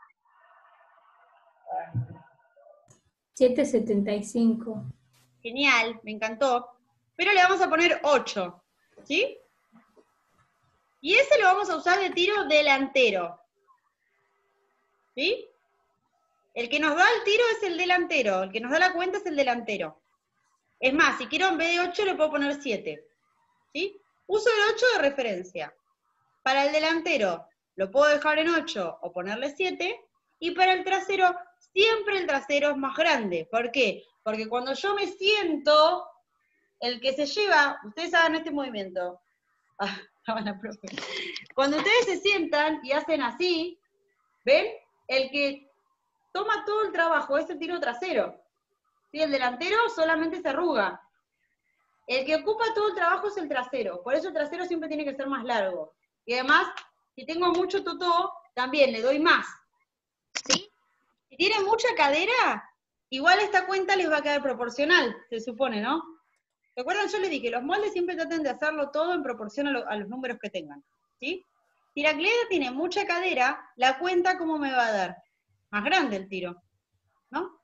Speaker 3: siete setenta y cinco.
Speaker 1: Genial, me encantó. Pero le vamos a poner ocho, ¿sí? Y ese lo vamos a usar de tiro delantero. ¿Sí? El que nos da el tiro es el delantero, el que nos da la cuenta es el delantero. Es más, si quiero en vez de ocho le puedo poner siete. ¿Sí? Uso el ocho de referencia. Para el delantero lo puedo dejar en ocho o ponerle siete, y para el trasero, siempre el trasero es más grande. ¿Por qué? Porque cuando yo me siento, el que se lleva, ustedes hagan este movimiento. Ah, la profe. Cuando ustedes se sientan y hacen así, ¿ven? El que toma todo el trabajo es el tiro trasero. ¿Sí? El delantero solamente se arruga. El que ocupa todo el trabajo es el trasero. Por eso el trasero siempre tiene que ser más largo. Y además, si tengo mucho totó, también le doy más. ¿Sí? Si tienen mucha cadera, igual esta cuenta les va a quedar proporcional, se supone, ¿no? ¿Se acuerdan? Yo les dije, los moldes siempre traten de hacerlo todo en proporción a, lo, a los números que tengan. ¿Sí? Si la clienta tiene mucha cadera, la cuenta, ¿cómo me va a dar? Más grande el tiro, ¿no?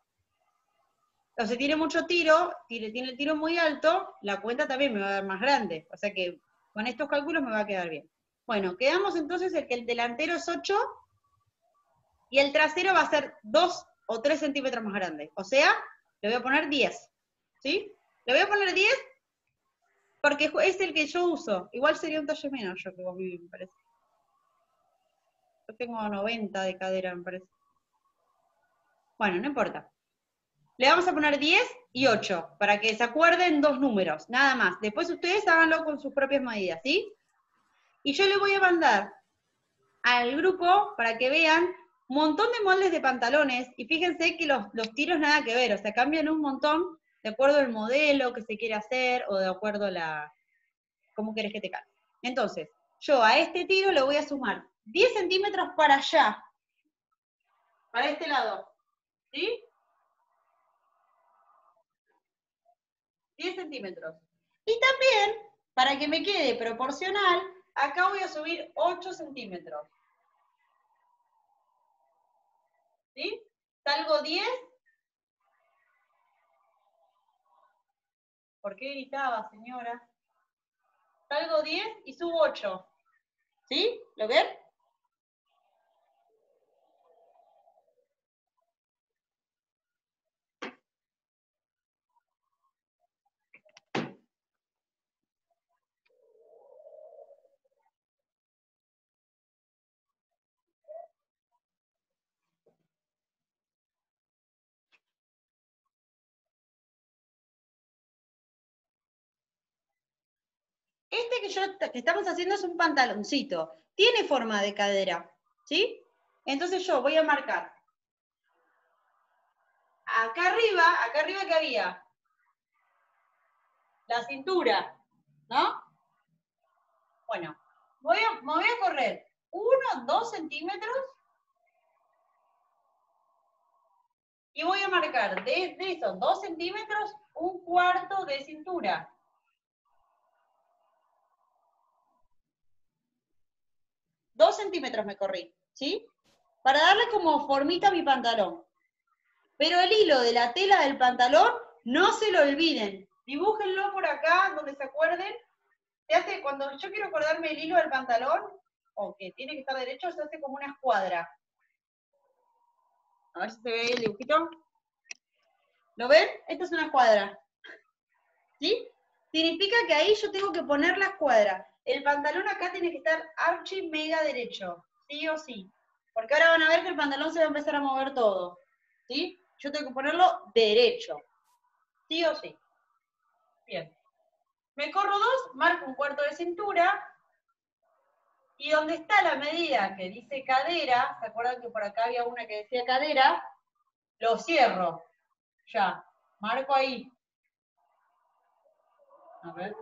Speaker 1: O si tiene mucho tiro, tiene, tiene el tiro muy alto, la cuenta también me va a dar más grande. O sea que con estos cálculos me va a quedar bien. Bueno, quedamos entonces el que el delantero es ocho y el trasero va a ser dos o tres centímetros más grande. O sea, le voy a poner diez. ¿Sí? Le voy a poner diez porque es el que yo uso. Igual sería un talle menos yo que vos, Vivi, me parece. Yo tengo noventa de cadera, me parece. Bueno, no importa. Le vamos a poner diez y ocho, para que se acuerden dos números, nada más. Después ustedes háganlo con sus propias medidas, ¿sí? Y yo le voy a mandar al grupo, para que vean, un montón de moldes de pantalones, y fíjense que los, los tiros nada que ver, o sea, cambian un montón de acuerdo al modelo que se quiere hacer, o de acuerdo a la... cómo querés que te calce. Entonces, yo a este tiro le voy a sumar diez centímetros para allá, para este lado, ¿sí? diez centímetros. Y también, para que me quede proporcional, acá voy a subir ocho centímetros. ¿Sí? Salgo diez. ¿Por qué gritaba, señora? Salgo diez y subo ocho. ¿Sí? ¿Lo ven? Este que, yo, que estamos haciendo es un pantaloncito. Tiene forma de cadera. ¿Sí? Entonces yo voy a marcar. Acá arriba, acá arriba que había. La cintura. ¿No? Bueno, voy a, me voy a correr uno, dos centímetros y voy a marcar de, de esos dos centímetros un cuarto de cintura. Dos centímetros me corrí, ¿sí? Para darle como formita a mi pantalón. Pero el hilo de la tela del pantalón, no se lo olviden. Dibújenlo por acá, donde se acuerden. Se hace, cuando yo quiero acordarme el hilo del pantalón, o que tiene que estar derecho, se hace como una escuadra. A ver si se ve el dibujito. ¿Lo ven? Esta es una escuadra. ¿Sí? Significa que ahí yo tengo que poner la escuadra. El pantalón acá tiene que estar archi mega derecho. Sí o sí. Porque ahora van a ver que el pantalón se va a empezar a mover todo. ¿Sí? Yo tengo que ponerlo derecho. Sí o sí. Bien. Me corro dos, marco un cuarto de cintura. Y donde está la medida que dice cadera, ¿se acuerdan que por acá había una que decía cadera? Lo cierro. Ya. Marco ahí. A ver.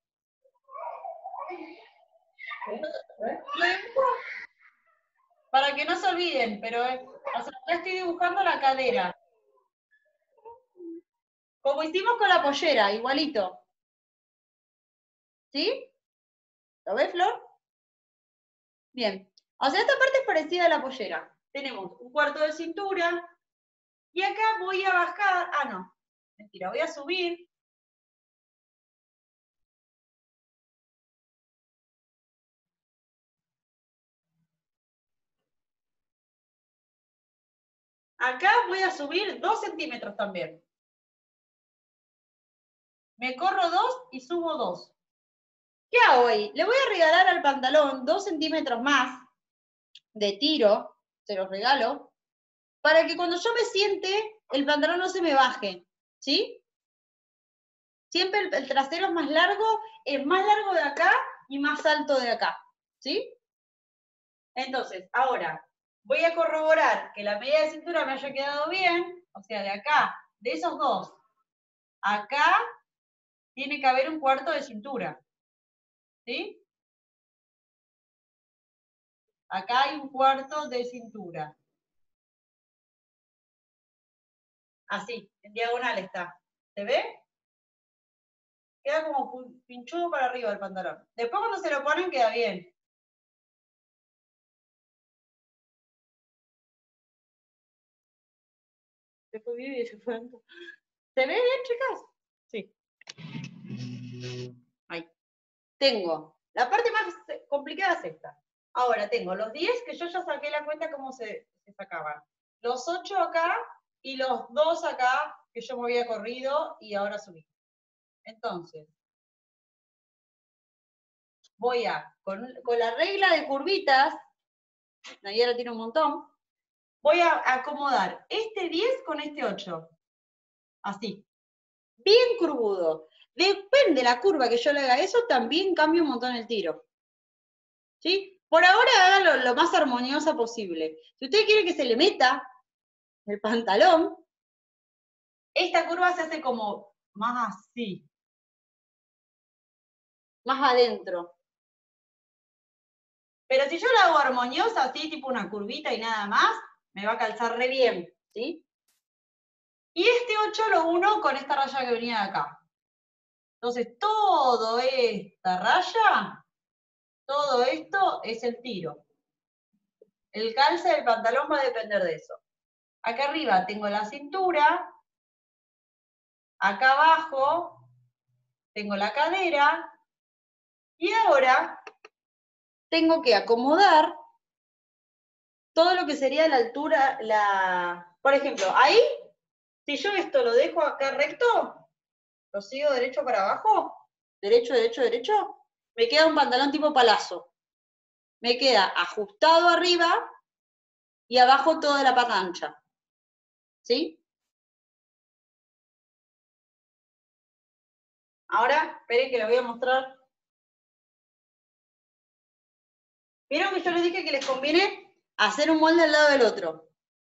Speaker 1: Para que no se olviden, pero es, o sea, acá estoy dibujando la cadera. Como hicimos con la pollera, igualito. ¿Sí? ¿Lo ves, Flor? Bien. O sea, esta parte es parecida a la pollera. Tenemos un cuarto de cintura. Y acá voy a bajar. Ah, no. Mentira, voy a subir. Acá voy a subir dos centímetros también. Me corro dos y subo dos. ¿Qué hago ahí? Le voy a regalar al pantalón dos centímetros más de tiro. Se los regalo. Para que cuando yo me siente, el pantalón no se me baje. ¿Sí? Siempre el, el trasero es más largo, es más largo de acá y más alto de acá. ¿Sí? Entonces, ahora, voy a corroborar que la medida de cintura me haya quedado bien, o sea, de acá, de esos dos, acá tiene que haber un cuarto de cintura. ¿Sí? Acá hay un cuarto de cintura. Así, en diagonal está. ¿Se ve? Queda como pinchudo para arriba el pantalón. Después cuando se lo ponen queda bien. Después vive y se fue. ¿Se ve bien, chicas? Sí. Ahí. Tengo la parte más complicada es esta. Ahora tengo los diez, que yo ya saqué la cuenta cómo se, se sacaban. Los ocho acá y los dos acá, que yo me había corrido y ahora subí. Entonces, voy a, con, con la regla de curvitas, Nayara tiene un montón, voy a acomodar este diez con este ocho. Así. Bien curvudo. Depende de la curva que yo le haga eso, también cambia un montón el tiro. ¿Sí? Por ahora hágalo lo más armoniosa posible. Si usted quiere que se le meta el pantalón, esta curva se hace como más así. Más adentro. Pero si yo la hago armoniosa, así, tipo una curvita y nada más, me va a calzar re bien, ¿sí? Y este ocho lo uno con esta raya que venía de acá. Entonces, toda esta raya, todo esto es el tiro. El calce del pantalón va a depender de eso. Acá arriba tengo la cintura, acá abajo tengo la cadera, y ahora tengo que acomodar todo lo que sería la altura, la... Por ejemplo, ahí, si yo esto lo dejo acá recto, lo sigo derecho para abajo, derecho, derecho, derecho, me queda un pantalón tipo palazo. Me queda ajustado arriba y abajo toda la pata ancha. ¿Sí? Ahora, esperen que lo voy a mostrar. ¿Vieron que yo les dije que les conviene hacer un molde al lado del otro?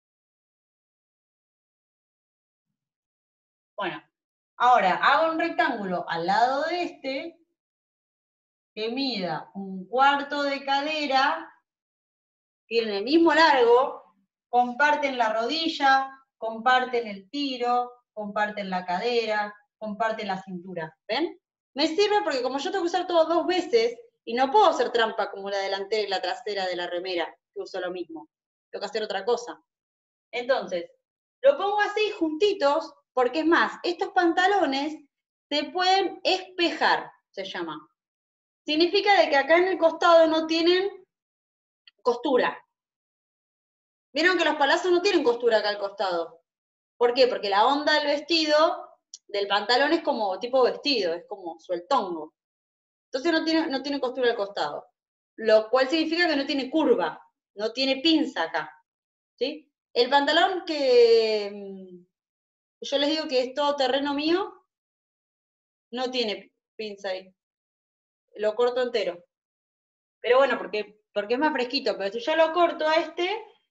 Speaker 1: Bueno, ahora hago un rectángulo al lado de este que mida un cuarto de cadera, tienen el mismo largo, comparten la rodilla, comparten el tiro, comparten la cadera, comparten la cintura. ¿Ven? Me sirve porque como yo tengo que usar todo dos veces, y no puedo hacer trampa como la delantera y la trasera de la remera, que uso lo mismo. Tengo que hacer otra cosa. Entonces, lo pongo así juntitos, porque es más, estos pantalones se pueden espejar, se llama. Significa de que acá en el costado no tienen costura. Vieron que los palazos no tienen costura acá al costado. ¿Por qué? Porque la onda del vestido, del pantalón, es como tipo vestido, es como sueltongo. Entonces no tiene, no tiene costura al costado. Lo cual significa que no tiene curva, no tiene pinza acá. ¿Sí? El pantalón que yo les digo que es todo terreno mío, no tiene pinza ahí. Lo corto entero. Pero bueno, porque, porque es más fresquito. Pero si yo lo corto a este,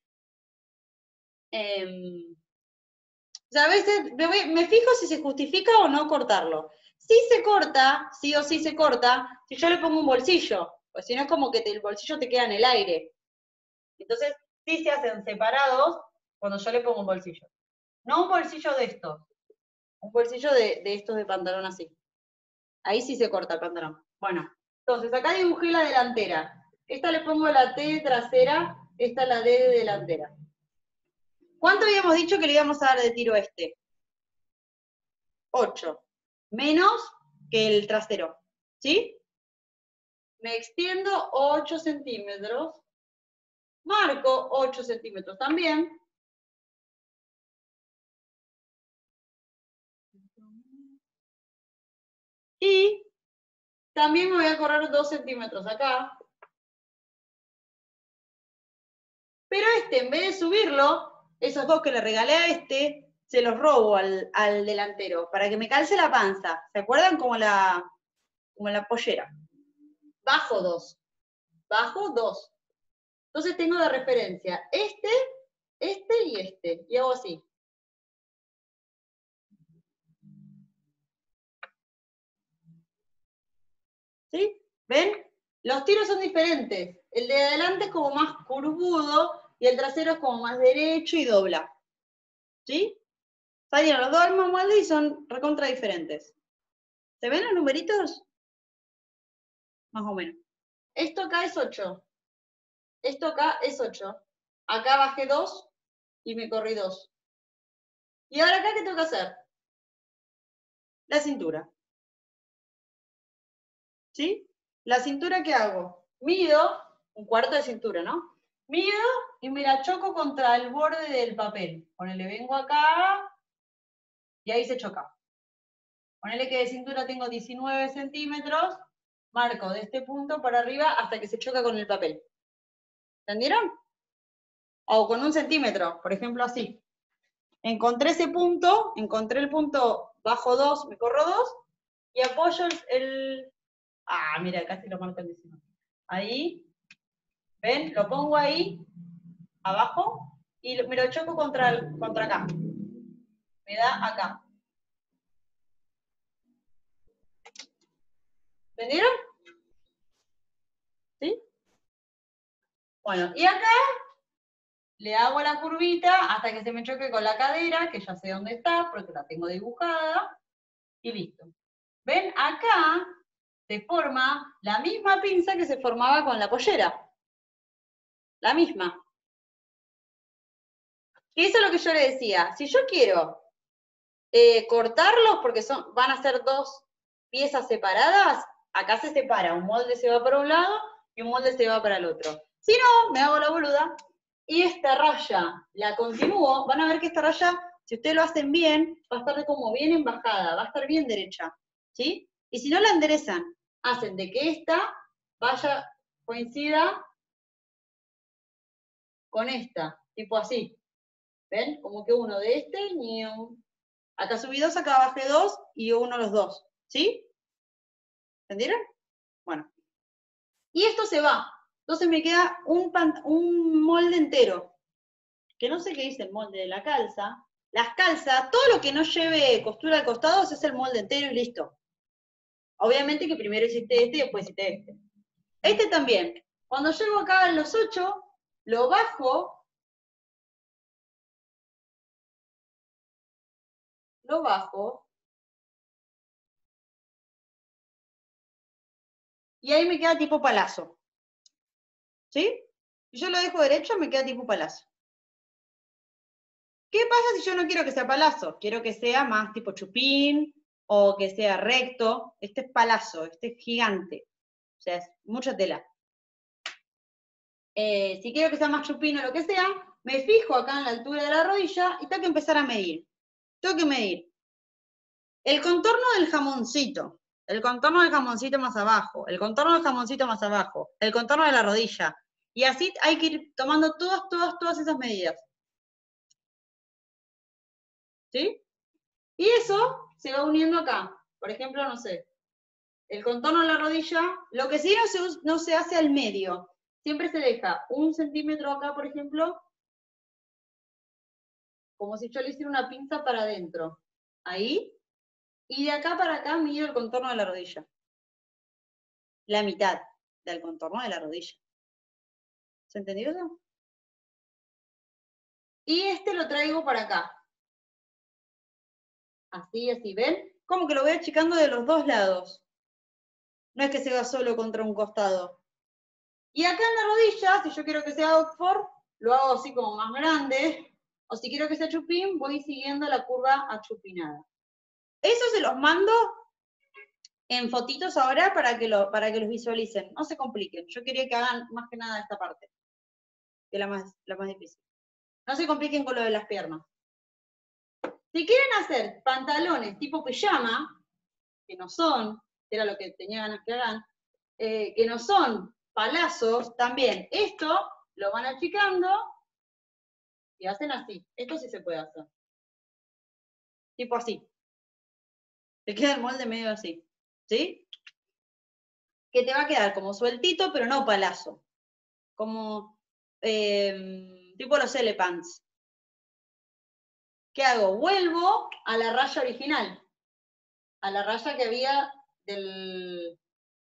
Speaker 1: eh, o sea, a veces me, voy, me fijo si se justifica o no cortarlo. Si se corta, sí o sí se corta, si yo le pongo un bolsillo, pues si no es como que te, el bolsillo te queda en el aire. Entonces, sí se hacen separados cuando yo le pongo un bolsillo. No un bolsillo de estos, un bolsillo de, de estos de pantalón así. Ahí sí se corta el pantalón. Bueno, entonces acá dibujé la delantera. Esta le pongo la T trasera, esta la D de delantera. ¿Cuánto habíamos dicho que le íbamos a dar de tiro a este? ocho. Menos que el trasero. ¿Sí? Me extiendo ocho centímetros. Marco ocho centímetros también. Y también me voy a correr dos centímetros acá. Pero este, en vez de subirlo, esos dos que le regalé a este, se los robo al, al delantero, para que me calce la panza. ¿Se acuerdan? Como la, como la pollera. Bajo dos. Bajo dos. Entonces tengo de referencia este, este y este. Y hago así. ¿Sí? ¿Ven? Los tiros son diferentes. El de adelante es como más curvudo y el trasero es como más derecho y dobla. ¿Sí? Salieron los dos al mismo molde y son recontra diferentes. ¿Se ven los numeritos? Más o menos. Esto acá es ocho. Esto acá es ocho. Acá bajé dos y me corrí dos. ¿Y ahora acá qué tengo que hacer? La cintura. ¿Sí? ¿La cintura qué hago? mido un cuarto de cintura, ¿no? Mido y me la choco contra el borde del papel. Ponele, vengo acá y ahí se choca. Ponele que de cintura tengo diecinueve centímetros, marco de este punto para arriba hasta que se choca con el papel. ¿Entendieron? O con un centímetro, por ejemplo así. Encontré ese punto, encontré el punto bajo dos, me corro dos, y apoyo el... el ah, mira, casi lo marco en diecinueve. Ahí, ¿ven? Lo pongo ahí, abajo, y me lo choco contra, el, contra acá. Me da acá. ¿Entendieron? ¿Sí? Bueno, y acá le hago la curvita hasta que se me choque con la cadera, que ya sé dónde está, porque la tengo dibujada, y listo. ¿Ven? Acá se forma la misma pinza que se formaba con la pollera. La misma. Y eso es lo que yo le decía. Si yo quiero eh, cortarlos, porque son, van a ser dos piezas separadas, acá se separa. Un molde se va para un lado y un molde se va para el otro. Si no, me hago la boluda. Y esta raya la continúo. Van a ver que esta raya, si ustedes lo hacen bien, va a estar como bien embajada, va a estar bien derecha. ¿Sí? Y si no la enderezan, hacen de que esta vaya, coincida con esta, tipo así. ¿Ven? Como que uno de este, ni un... Acá subí dos, acá bajé dos, y uno los dos. ¿Sí? ¿Entendieron? Bueno. Y esto se va. Entonces me queda un, un molde entero. Que no sé qué dice el molde de la calza. Las calzas, todo lo que no lleve costura al costado, es el molde entero y listo. Obviamente que primero hiciste este y después hiciste este. Este también. Cuando llego acá en los ocho, lo bajo, lo bajo, y ahí me queda tipo palazo. ¿Sí? Si yo lo dejo derecho, me queda tipo palazo. ¿Qué pasa si yo no quiero que sea palazo? Quiero que sea más tipo chupín, o que sea recto. Este es palazo, este es gigante. O sea, es mucha tela. Eh, si quiero que sea más chupín o lo que sea, me fijo acá en la altura de la rodilla y tengo que empezar a medir. Tengo que medir el contorno del jamoncito, el contorno del jamoncito más abajo, el contorno del jamoncito más abajo, el contorno de la rodilla. Y así hay que ir tomando todas, todas, todas esas medidas. ¿Sí? Y eso se va uniendo acá. Por ejemplo, no sé, el contorno de la rodilla, lo que sí no se, no se hace al medio. Siempre se deja un centímetro acá, por ejemplo, como si yo le hiciera una pinza para adentro. Ahí. Y de acá para acá mido el contorno de la rodilla. La mitad del contorno de la rodilla. ¿Se entendió eso? Y este lo traigo para acá. Así, así, ¿ven? Como que lo voy achicando de los dos lados. No es que se va solo contra un costado. Y acá en la rodilla, si yo quiero que sea Oxford, lo hago así como más grande. O si quiero que sea chupín, voy siguiendo la curva achupinada. Eso se los mando en fotitos ahora para que, lo, para que los visualicen. No se compliquen. Yo quería que hagan más que nada esta parte, que es la más, la más difícil. No se compliquen con lo de las piernas. Si quieren hacer pantalones tipo pijama, que no son, que era lo que tenía ganas que hagan, eh, que no son palazos, también esto lo van achicando y hacen así. Esto sí se puede hacer. Tipo así. Te queda el molde medio así. ¿Sí? Que te va a quedar como sueltito, pero no palazo. Como eh, tipo los Elepants. ¿Qué hago? Vuelvo a la raya original. A la raya que había del,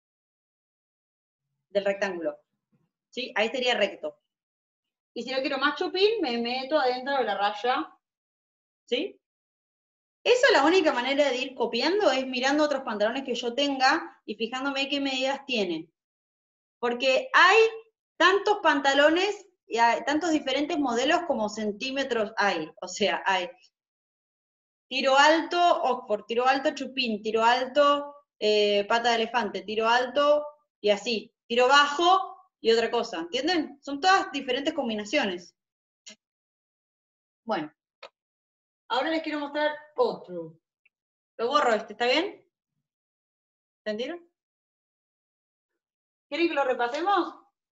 Speaker 1: del rectángulo. ¿Sí? Ahí sería recto. Y si no quiero más chupín, me meto adentro de la raya. ¿Sí? Eso, la única manera de ir copiando es mirando otros pantalones que yo tenga y fijándome qué medidas tienen. Porque hay tantos pantalones y hay tantos diferentes modelos como centímetros hay. O sea, hay tiro alto Oxford, tiro alto chupín, tiro alto eh, pata de elefante, tiro alto y así. tiro bajo y otra cosa, ¿entienden? Son todas diferentes combinaciones. Bueno, ahora les quiero mostrar otro. Lo borro este, ¿está bien? ¿Entendieron? ¿Quieren que lo repasemos?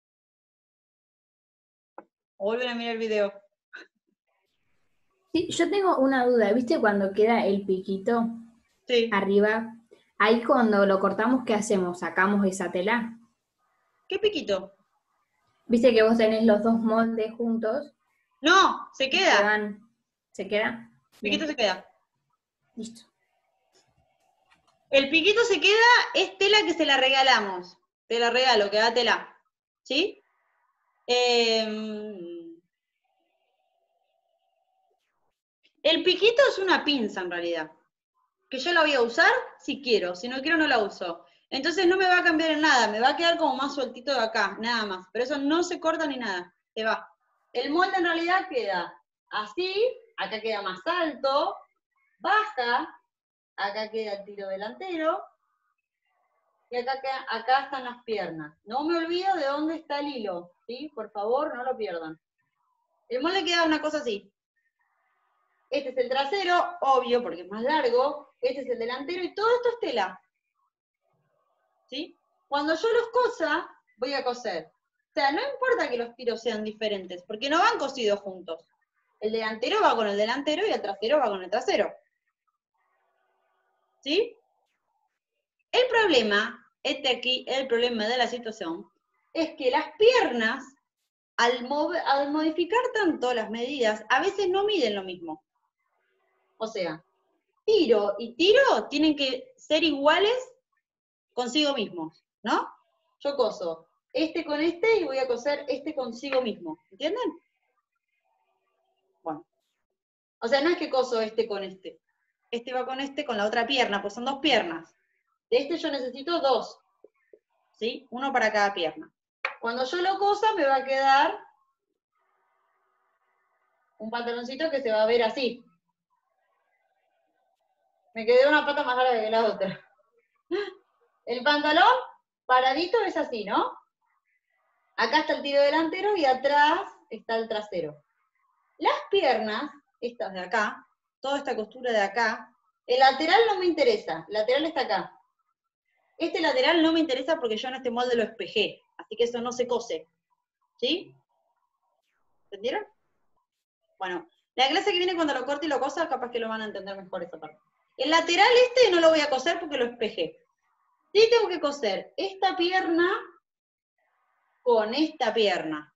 Speaker 1: ¿O vuelven a mirar el video?
Speaker 3: Sí, yo tengo una duda, ¿viste cuando queda el piquito
Speaker 1: Sí.
Speaker 3: arriba? Ahí cuando lo cortamos, ¿qué hacemos? ¿Sacamos esa tela?
Speaker 1: ¿Qué piquito?
Speaker 3: ¿Viste que vos tenés los dos moldes juntos?
Speaker 1: No, se
Speaker 3: y
Speaker 1: queda.
Speaker 3: Se van, ¿se queda?
Speaker 1: El piquito
Speaker 3: Bien,
Speaker 1: se queda.
Speaker 3: listo.
Speaker 1: El piquito se queda, es tela que se la regalamos. Te la regalo, quédatela. ¿Sí? Eh, el piquito es una pinza en realidad. Que yo la voy a usar si quiero, si no quiero no la uso. Entonces no me va a cambiar en nada, me va a quedar como más sueltito de acá, nada más. Pero eso no se corta ni nada, se va. El molde en realidad queda así, acá queda más alto, baja, acá queda el tiro delantero, y acá, queda- acá están las piernas. No me olvido de dónde está el hilo, ¿sí? Por favor, no lo pierdan. El molde queda una cosa así. Este es el trasero, obvio, porque es más largo. Este es el delantero y todo esto es tela. ¿Sí? Cuando yo los cosa, voy a coser. O sea, no importa que los tiros sean diferentes, porque no van cosidos juntos. El delantero va con el delantero y el trasero va con el trasero. ¿Sí? El problema, este aquí, el problema de la situación, es que las piernas, al, move- al modificar tanto las medidas, a veces no miden lo mismo. O sea, tiro y tiro tienen que ser iguales consigo mismos, ¿no? Yo coso este con este y voy a coser este consigo mismo, ¿entienden? Bueno, o sea, no es que coso este con este. Este va con este con la otra pierna, pues son dos piernas. De este yo necesito dos, ¿sí? Uno para cada pierna. Cuando yo lo cosa me va a quedar un pantaloncito que se va a ver así. Me quedé una pata más larga que la otra. El pantalón paradito es así, ¿no? Acá está el tiro delantero y atrás está el trasero. Las piernas, estas de acá, toda esta costura de acá, el lateral no me interesa, el lateral está acá. Este lateral no me interesa porque yo en este molde lo espejé, así que eso no se cose. ¿Sí? ¿Entendieron? Bueno, la clase que viene cuando lo corte y lo cosa, capaz que lo van a entender mejor esa parte. El lateral este no lo voy a coser porque lo espejé. Sí tengo que coser esta pierna con esta pierna.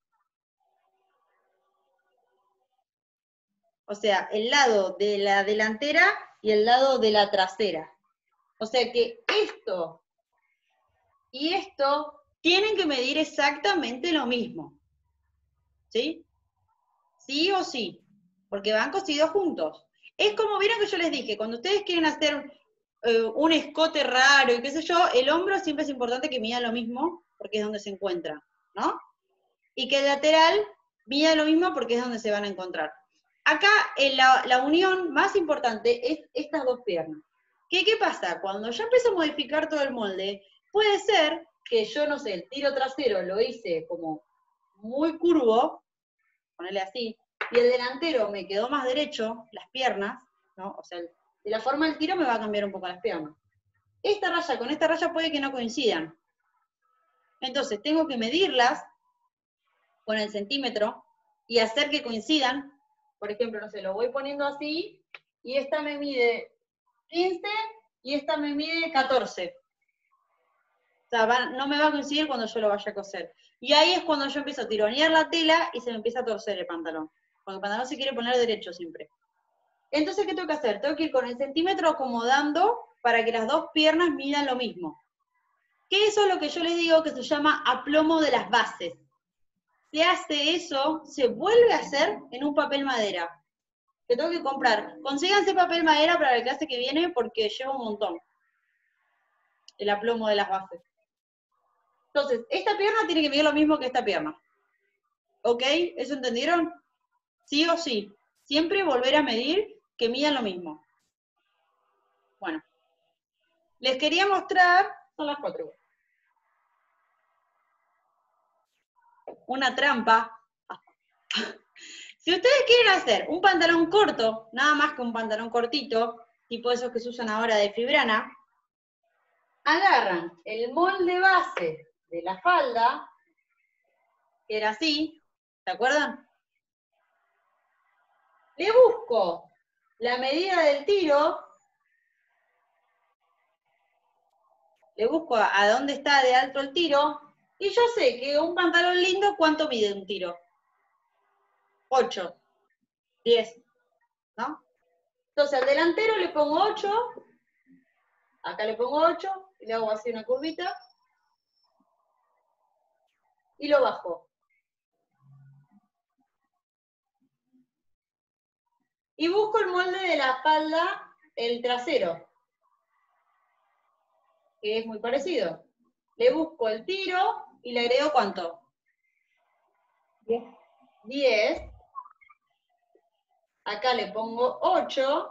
Speaker 1: O sea, el lado de la delantera y el lado de la trasera. O sea que esto y esto tienen que medir exactamente lo mismo. ¿Sí? Sí o sí, porque van cosidos juntos. Es como, vieron que yo les dije, cuando ustedes quieren hacer eh, un escote raro y qué sé yo, el hombro siempre es importante que mida lo mismo, porque es donde se encuentra, ¿no? Y que el lateral mida lo mismo porque es donde se van a encontrar. Acá en la, la unión más importante es estas dos piernas. ¿Qué, ¿Qué pasa? Cuando yo empiezo a modificar todo el molde, puede ser que yo, no sé, el tiro trasero lo hice como muy curvo, ponerle así, y el delantero me quedó más derecho, las piernas, ¿no? O sea, de la forma del tiro me va a cambiar un poco las piernas. Esta raya con esta raya puede que no coincidan. Entonces tengo que medirlas con el centímetro y hacer que coincidan. Por ejemplo, no sé, lo voy poniendo así, y esta me mide quince y esta me mide catorce. O sea, va, no me va a coincidir cuando yo lo vaya a coser. Y ahí es cuando yo empiezo a tironear la tela y se me empieza a torcer el pantalón. Porque el pantalón se quiere poner derecho siempre. Entonces, ¿qué tengo que hacer? Tengo que ir con el centímetro acomodando para que las dos piernas midan lo mismo. Que eso es lo que yo les digo que se llama aplomo de las bases. Se hace eso, se vuelve a hacer en un papel madera. Que tengo que comprar. Consíganse papel madera para la clase que viene porque lleva un montón. El aplomo de las bases. Entonces, esta pierna tiene que medir lo mismo que esta pierna. ¿Ok? ¿Eso entendieron? Sí o sí. Siempre volver a medir que midan lo mismo. Bueno. Les quería mostrar, son las cuatro. una trampa. Si ustedes quieren hacer un pantalón corto, nada más que un pantalón cortito, tipo esos que se usan ahora de fibrana, agarran el molde base de la falda, que era así, ¿se acuerdan? Le busco la medida del tiro, le busco a, a dónde está de alto el tiro, y yo sé que un pantalón lindo, ¿cuánto mide un tiro? ocho, diez, ¿no? Entonces al delantero le pongo ocho, acá le pongo ocho, y le hago así una curvita, y lo bajo. Y busco el molde de la falda, el trasero, que es muy parecido. Le busco el tiro y le agrego ¿cuánto?
Speaker 4: diez.
Speaker 1: diez. Acá le pongo ocho.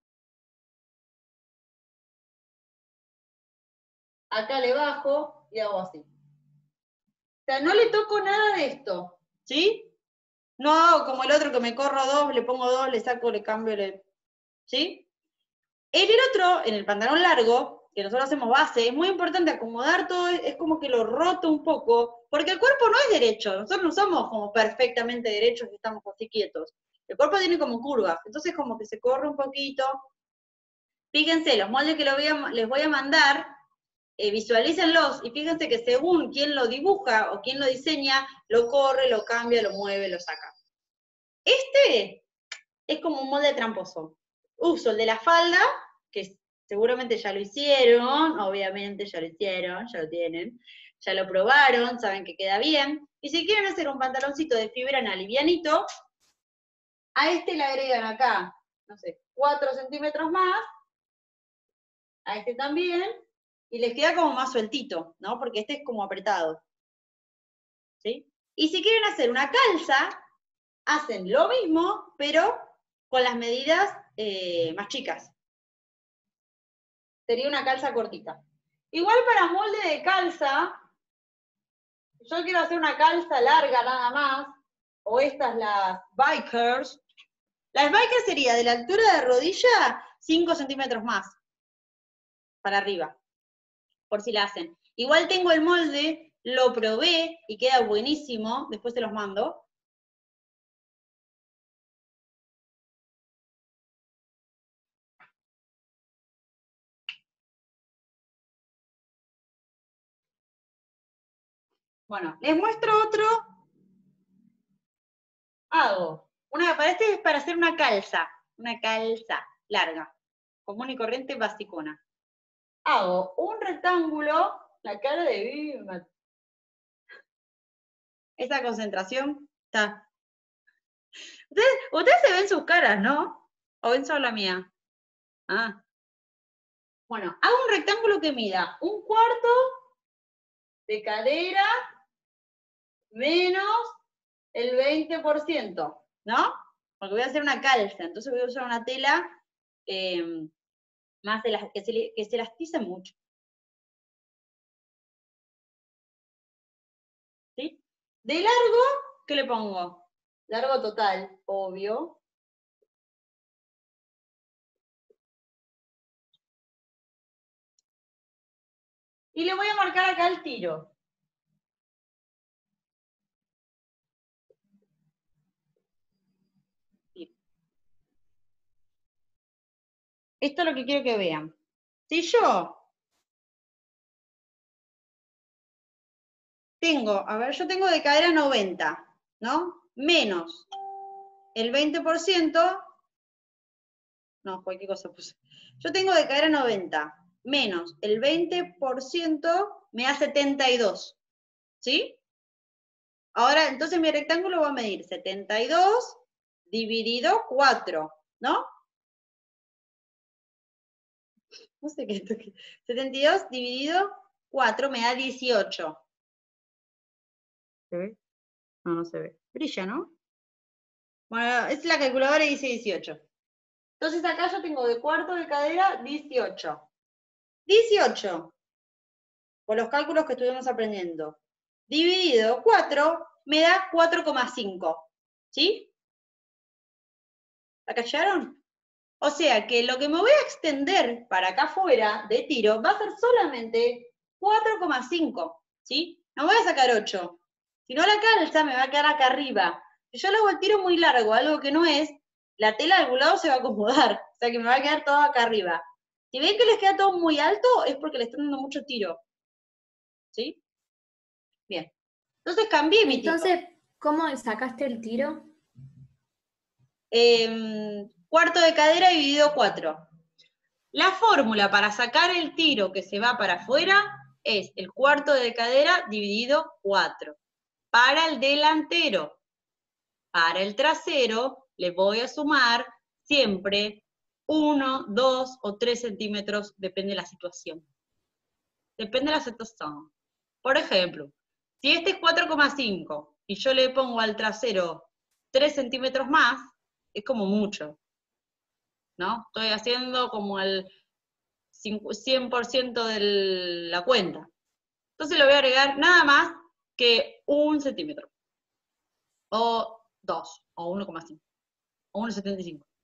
Speaker 1: Acá le bajo y hago así. O sea, no le toco nada de esto, ¿sí? No hago como el otro que me corro dos, le pongo dos, le saco, le cambio, le... ¿sí? En el otro, en el pantalón largo, que nosotros hacemos base, es muy importante acomodar todo, es como que lo roto un poco, porque el cuerpo no es derecho, nosotros no somos como perfectamente derechos y estamos así quietos. El cuerpo tiene como curvas, entonces como que se corre un poquito. Fíjense, los moldes que lo voy a, les voy a mandar, eh, visualícenlos y fíjense que según quién lo dibuja o quién lo diseña, lo corre, lo cambia, lo mueve, lo saca. Este es como un molde tramposo. Uso el de la falda, que seguramente ya lo hicieron, obviamente ya lo hicieron, ya lo tienen, ya lo probaron, saben que queda bien. Y si quieren hacer un pantaloncito de fibrana livianito, a este le agregan acá, no sé, cuatro centímetros más, a este también, y les queda como más sueltito, ¿no? Porque este es como apretado. ¿Sí? Y si quieren hacer una calza, hacen lo mismo, pero con las medidas eh, más chicas. Sería una calza cortita. Igual para molde de calza, yo quiero hacer una calza larga nada más, o estas las bikers. Las bikers sería de la altura de rodilla cinco centímetros más, para arriba, por si la hacen. Igual tengo el molde, lo probé y queda buenísimo, después se los mando. Bueno, les muestro otro. Hago una, para este es para hacer una calza, una calza larga, común y corriente basicona. Hago un rectángulo, la cara de Vivi, esa concentración está. Ustedes, ustedes se ven sus caras, ¿no? ¿O ven solo la mía? Ah. Bueno, hago un rectángulo que mida un cuarto de cadera menos el veinte por ciento, ¿no? Porque voy a hacer una calza, entonces voy a usar una tela eh, más de las, que, se, que se elastice mucho. ¿Sí? De largo, ¿qué le pongo? Largo total, obvio. Y le voy a marcar acá el tiro. Esto es lo que quiero que vean. Si yo tengo, a ver, yo tengo de cadera noventa, ¿no? Menos el veinte por ciento, no, cualquier cosa puse. Yo tengo de cadera noventa, menos el veinte por ciento me da setenta y dos, ¿sí? Ahora, entonces mi rectángulo va a medir setenta y dos dividido cuatro, ¿no? No sé qué es esto. setenta y dos dividido cuatro me da dieciocho. ¿Se ve? No, no se ve. Brilla, ¿no? Bueno, es la calculadora y dice dieciocho. Entonces acá yo tengo de cuarto de cadera dieciocho. dieciocho, por los cálculos que estuvimos aprendiendo, dividido cuatro, me da cuatro coma cinco. ¿Sí? ¿La callaron? O sea que lo que me voy a extender para acá afuera de tiro va a ser solamente cuatro coma cinco. ¿Sí? No voy a sacar ocho. Si no, la calza me va a quedar acá arriba. Si yo le hago el tiro muy largo, algo que no es, la tela de algún lado se va a acomodar. O sea que me va a quedar todo acá arriba. Si ven que les queda todo muy alto, es porque le están dando mucho tiro. ¿Sí? Bien. Entonces cambié mi tiro.
Speaker 3: Entonces, ¿cómo sacaste el tiro?
Speaker 1: Eh, cuarto de cadera dividido cuatro. La fórmula para sacar el tiro que se va para afuera es el cuarto de cadera dividido cuatro. Para el delantero. Para el trasero le voy a sumar siempre uno, dos o tres centímetros, depende de la situación. Depende de la situación. Por ejemplo, si este es cuatro coma cinco y yo le pongo al trasero tres centímetros más, es como mucho, ¿no? Estoy haciendo como el cien por ciento de la cuenta. Entonces le voy a agregar nada más que un centímetro. O dos, o uno coma cinco, o uno coma setenta y cinco.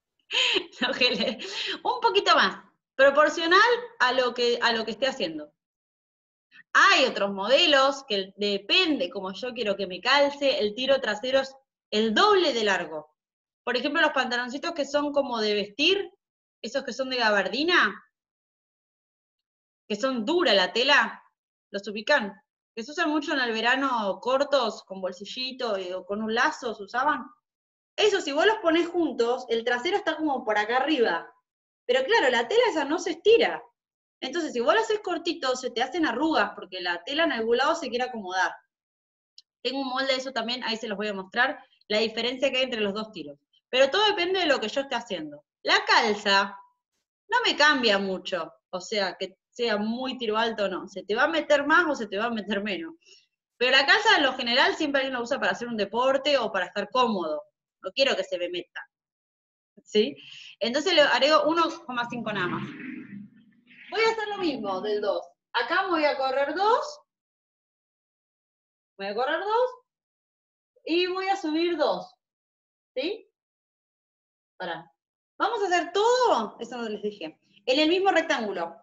Speaker 1: Un poquito más, proporcional a lo que, a lo que esté haciendo. Hay otros modelos que depende como yo quiero que me calce, el tiro trasero es el doble de largo. Por ejemplo, los pantaloncitos que son como de vestir, esos que son de gabardina, que son dura la tela, los ubican, que se usan mucho en el verano cortos, con bolsillito o con un lazo, se usaban. Eso, si vos los ponés juntos, el trasero está como por acá arriba. Pero claro, la tela esa no se estira. Entonces, si vos lo haces cortito, se te hacen arrugas, porque la tela en algún lado se quiere acomodar. Tengo un molde de eso también, ahí se los voy a mostrar, la diferencia que hay entre los dos tiros. Pero todo depende de lo que yo esté haciendo. La calza no me cambia mucho, o sea, que sea muy tiro alto o no. Se te va a meter más o se te va a meter menos. Pero la calza, en lo general, siempre alguien lo usa para hacer un deporte o para estar cómodo. No quiero que se me meta. ¿Sí? Entonces le agrego uno coma cinco nada más. Voy a hacer lo mismo del dos. Acá me voy a correr dos. Voy a correr dos. Y voy a subir dos. ¿Sí? Pará. Vamos a hacer todo, eso no les dije, en el mismo rectángulo.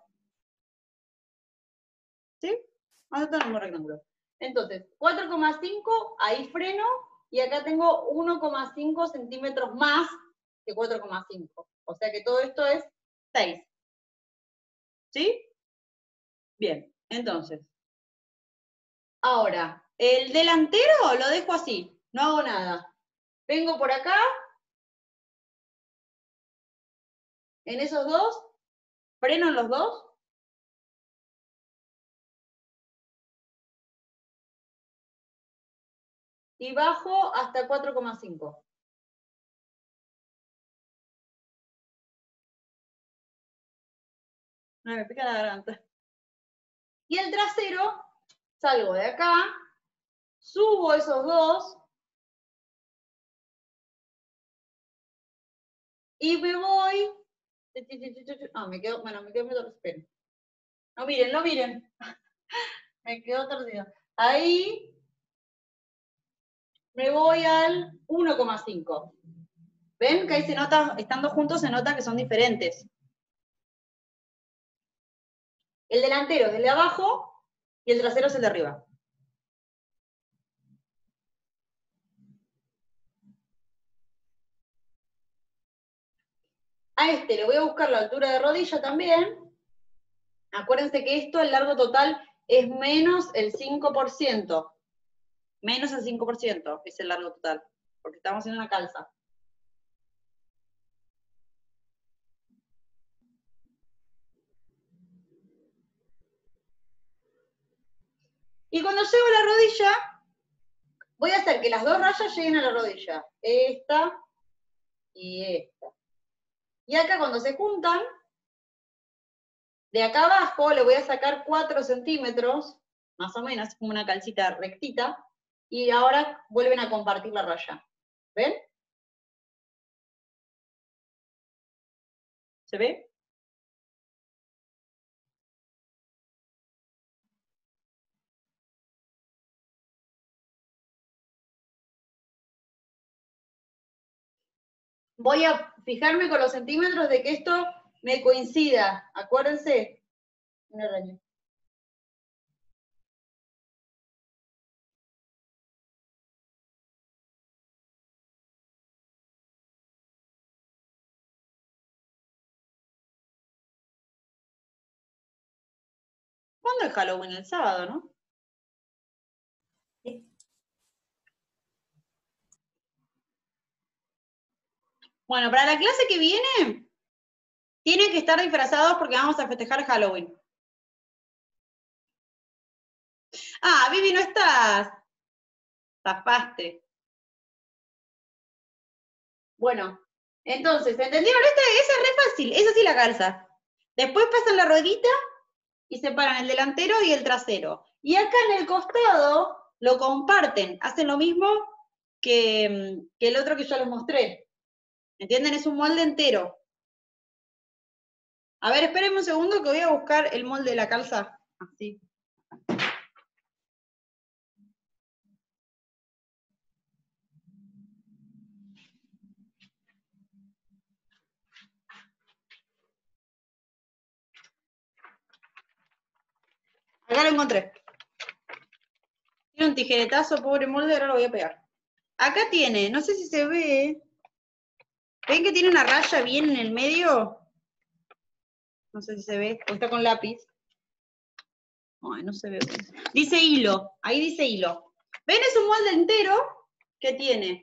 Speaker 1: ¿Sí? Vamos a hacer todo en el mismo rectángulo. Entonces, cuatro coma cinco, ahí freno, y acá tengo uno coma cinco centímetros más que cuatro coma cinco. O sea que todo esto es seis. ¿Sí? Bien, entonces. Ahora, el delantero lo dejo así, no hago nada. Vengo por acá, en esos dos, freno en los dos. Y bajo hasta cuatro coma cinco. No, me pica la garganta. Y el trasero, salgo de acá, subo esos dos, y me voy. Ah, me quedo, bueno, me quedo medio espero. No miren, no miren. Me quedo torcido. Ahí me voy al uno coma cinco. ¿Ven? Que ahí se nota, estando juntos se nota que son diferentes. El delantero es el de abajo y el trasero es el de arriba. A este le voy a buscar la altura de rodilla también. Acuérdense que esto, el largo total, es menos el cinco por ciento. Menos el cinco por ciento es el largo total, porque estamos en una calza. Y cuando llego a la rodilla, voy a hacer que las dos rayas lleguen a la rodilla. Esta y esta. Y acá cuando se juntan, de acá abajo le voy a sacar cuatro centímetros, más o menos, como una calcita rectita, y ahora vuelven a compartir la raya. ¿Ven? ¿Se ve? voy a fijarme con los centímetros de que esto me coincida. Acuérdense. Una araña. ¿Cuándo es Halloween? El sábado, ¿no?
Speaker 3: Sí.
Speaker 1: Bueno, para la clase que viene, tienen que estar disfrazados porque vamos a festejar Halloween. Ah, Vivi, no estás. Zafaste. Bueno, entonces, ¿entendieron? Esta, esa es re fácil, esa sí la calza. Después pasan la ruedita y separan el delantero y el trasero. Y acá en el costado lo comparten, hacen lo mismo que, que el otro que yo les mostré. ¿Entienden? Es un molde entero. A ver, espérenme un segundo que voy a buscar el molde de la calza. Así. Acá lo encontré. Tiene un tijeretazo, pobre molde, ahora lo voy a pegar. Acá tiene, no sé si se ve. ¿Ven que tiene una raya bien en el medio? No sé si se ve, o está con lápiz. Ay, no se ve. Dice hilo, ahí dice hilo. ¿Ven? Es un molde entero que tiene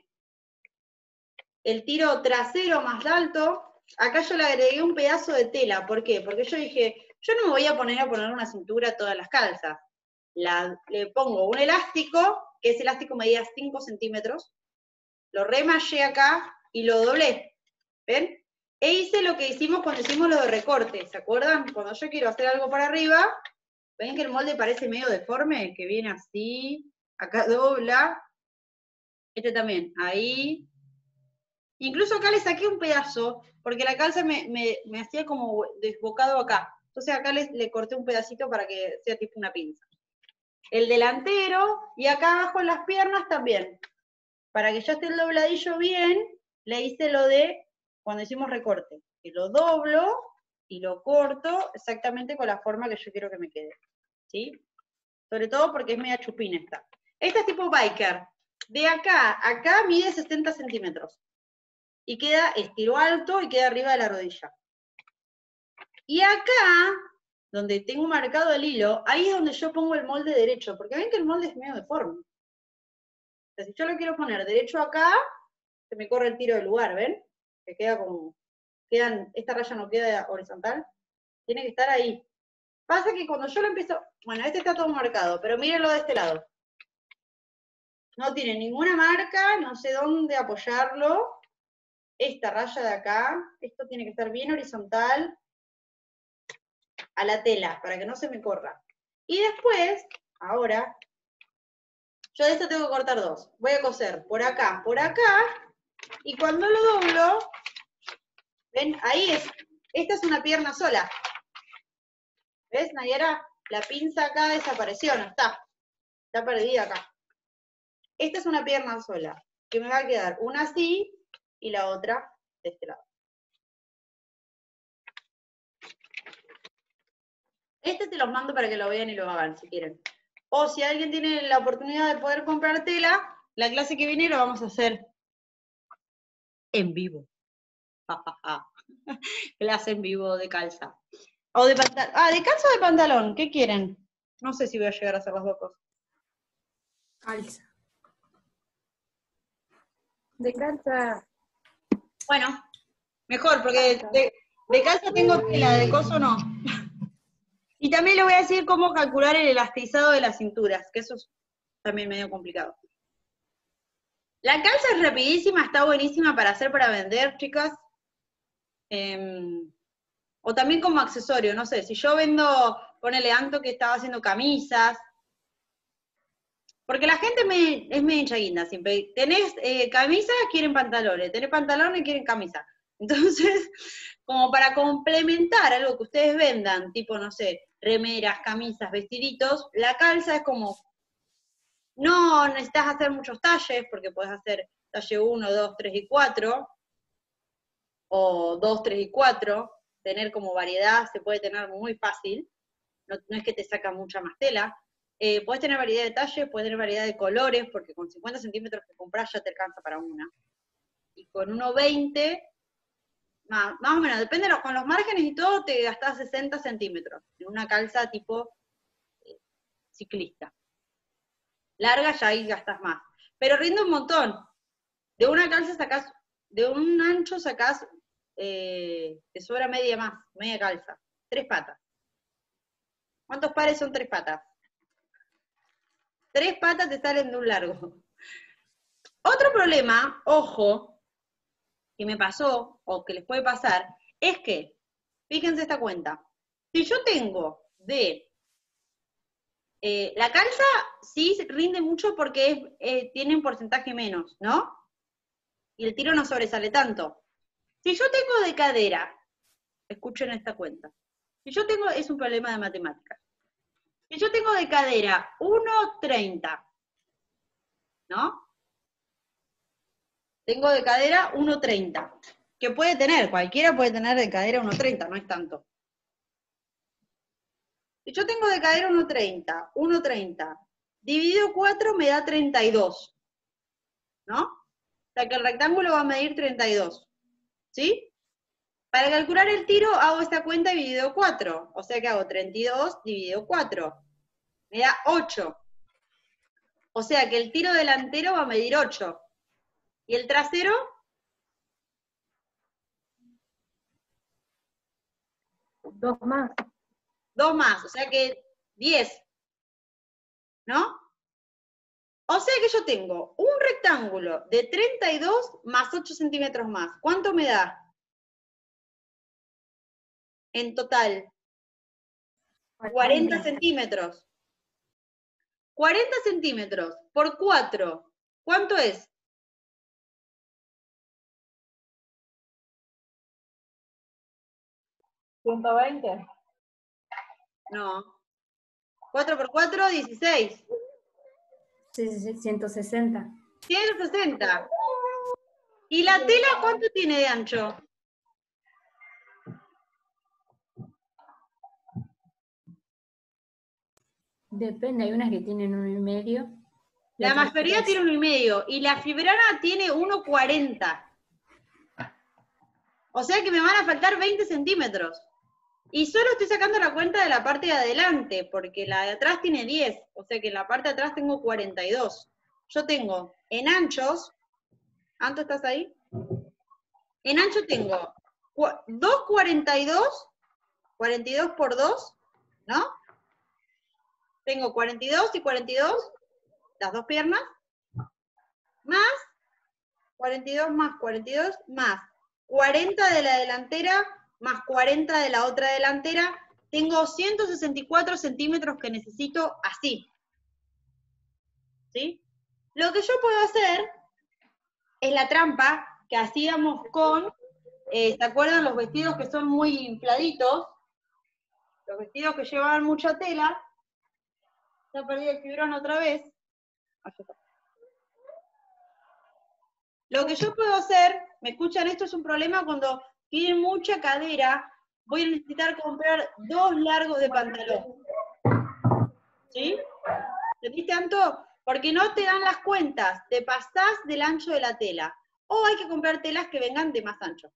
Speaker 1: el tiro trasero más alto. Acá yo le agregué un pedazo de tela. ¿Por qué? Porque yo dije, yo no me voy a poner a poner una cintura a todas las calzas. La, le pongo un elástico, que ese elástico medía cinco centímetros, lo remallé acá y lo doblé. ¿Ven? E hice lo que hicimos cuando hicimos lo de recorte. ¿Se acuerdan? Cuando yo quiero hacer algo para arriba, ¿ven que el molde parece medio deforme? Que viene así, acá dobla. Este también, ahí. Incluso acá le saqué un pedazo, porque la calza me, me, me hacía como desbocado acá. Entonces acá le, le corté un pedacito para que sea tipo una pinza. El delantero, y acá abajo en las piernas también. Para que ya esté el dobladillo bien, le hice lo de cuando hicimos recorte. Que lo doblo y lo corto exactamente con la forma que yo quiero que me quede. ¿Sí? Sobre todo porque es media chupín esta. Esta es tipo biker. De acá a acá mide sesenta centímetros. Y queda estilo alto y queda arriba de la rodilla. Y acá, donde tengo marcado el hilo, ahí es donde yo pongo el molde derecho, porque ven que el molde es medio deforme. O sea, si yo lo quiero poner derecho acá, se me corre el tiro del lugar, ¿ven? Que queda como, quedan, esta raya no queda horizontal, tiene que estar ahí. Pasa que cuando yo lo empiezo, bueno, este está todo marcado, pero mírenlo de este lado. No tiene ninguna marca, no sé dónde apoyarlo. Esta raya de acá, esto tiene que estar bien horizontal a la tela, para que no se me corra. Y después, ahora, yo de esto tengo que cortar dos. Voy a coser por acá, por acá, y cuando lo doblo, ven, ahí es, esta es una pierna sola. ¿Ves, Nayara? La pinza acá desapareció, no está. Está perdida acá. Esta es una pierna sola, que me va a quedar una así y la otra de este lado. Este te los mando para que lo vean y lo hagan, si quieren. O si alguien tiene la oportunidad de poder comprar tela, la clase que viene lo vamos a hacer en vivo. Clase en vivo de calza. O de pantalón. Ah, de calza o de pantalón, ¿qué quieren? No sé si voy a llegar a hacer las dos cosas.
Speaker 3: Calza.
Speaker 2: De calza.
Speaker 1: Bueno, mejor, porque de, de calza tengo tela, de coso no. Y también le voy a decir cómo calcular el elastizado de las cinturas, que eso es también medio complicado. La calza es rapidísima, está buenísima para hacer para vender, chicas. Eh, o también como accesorio, no sé, si yo vendo, ponele Anto que estaba haciendo camisas, porque la gente me, es medio hinchaguinda siempre. Tenés eh, camisas, quieren pantalones, tenés pantalones, quieren camisa. Entonces, como para complementar algo que ustedes vendan, tipo, no sé, remeras, camisas, vestiditos, la calza es como, no necesitas hacer muchos talles, porque podés hacer talle uno, dos, tres y cuatro, o dos, tres y cuatro, tener como variedad se puede tener muy fácil, no, no es que te saca mucha más tela. Eh, podés tener variedad de talles, podés tener variedad de colores, porque con cincuenta centímetros que comprás ya te alcanza para una. Y con uno veinte, más, más o menos, depende, de los, con los márgenes y todo, te gastás sesenta centímetros, en una calza tipo eh, ciclista. Larga ya ahí gastas más. Pero rinde un montón. De una calza sacás, de un ancho sacás, eh, te sobra media más, media calza. Tres patas. ¿Cuántos pares son tres patas? Tres patas te salen de un largo. Otro problema, ojo, que me pasó, o que les puede pasar, es que, fíjense esta cuenta, si yo tengo de, eh, la calza sí rinde mucho porque es, eh, tiene un porcentaje menos, ¿no? Y el tiro no sobresale tanto. Si yo tengo de cadera, escuchen esta cuenta, si yo tengo, es un problema de matemáticas, si yo tengo de cadera uno treinta, ¿no? Tengo de cadera uno treinta, que puede tener, cualquiera puede tener de cadera uno treinta, no es tanto. Si yo tengo de cadera uno treinta, uno treinta, dividido cuatro me da treinta y dos, ¿no? O sea que el rectángulo va a medir treinta y dos, ¿sí? Para calcular el tiro hago esta cuenta dividido cuatro, o sea que hago treinta y dos dividido cuatro, me da ocho. O sea que el tiro delantero va a medir ocho. ¿Y el trasero?
Speaker 2: Dos más.
Speaker 1: Dos más, o sea que diez, ¿no? O sea que yo tengo un rectángulo de treinta y dos más ocho centímetros más. ¿Cuánto me da? En total. cuarenta centímetros. cuarenta centímetros por cuatro. ¿Cuánto es?
Speaker 4: ciento veinte.
Speaker 1: No. cuatro por cuatro, dieciséis.
Speaker 3: Sí, sí, sí, ciento sesenta.
Speaker 1: ciento sesenta. ¿Y la tela cuánto tiene de ancho?
Speaker 3: Depende, hay unas que tienen uno y medio. y
Speaker 1: La
Speaker 3: otras
Speaker 1: mayoría
Speaker 3: tres.
Speaker 1: tiene uno y medio y la fibrana tiene uno cuarenta. O sea que me van a faltar veinte centímetros. Y solo estoy sacando la cuenta de la parte de adelante, porque la de atrás tiene diez, o sea que en la parte de atrás tengo cuarenta y dos. Yo tengo en anchos, ¿Anto estás ahí? En ancho tengo dos cuarenta y dos, cuarenta y dos por dos, ¿no? Tengo cuarenta y dos y cuarenta y dos, las dos piernas, más cuarenta y dos más cuarenta y dos, más cuarenta de la delantera, más cuarenta de la otra delantera, tengo ciento sesenta y cuatro centímetros que necesito así. ¿Sí? Lo que yo puedo hacer es la trampa que hacíamos con, eh, ¿se acuerdan los vestidos que son muy infladitos? Los vestidos que llevaban mucha tela. Ya perdí el fibrón otra vez. Lo que yo puedo hacer, ¿me escuchan? Esto es un problema cuando tienen mucha cadera, voy a necesitar comprar dos largos de pantalón. ¿Sí? ¿Entendiste, Anto? Porque no te dan las cuentas, te pasás del ancho de la tela. O hay que comprar telas que vengan de más ancho.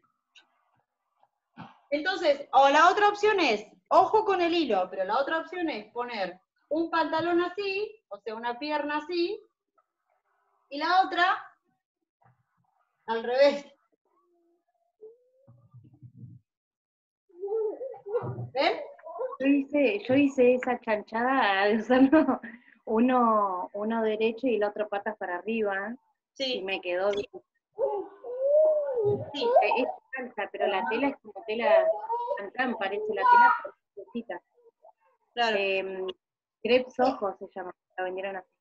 Speaker 1: Entonces, o la otra opción es, ojo con el hilo, pero la otra opción es poner un pantalón así, o sea, una pierna así, y la otra al revés. ¿Ven?
Speaker 2: Yo hice, yo hice esa chanchada usando uno, uno derecho y el otro patas para arriba,
Speaker 1: Sí.
Speaker 2: y me quedó bien.
Speaker 1: Sí.
Speaker 2: Es calza, pero la tela es como tela tan parece la tela porcita.
Speaker 1: Claro.
Speaker 2: Eh, Crepes Ojo se llama, la vendieron así.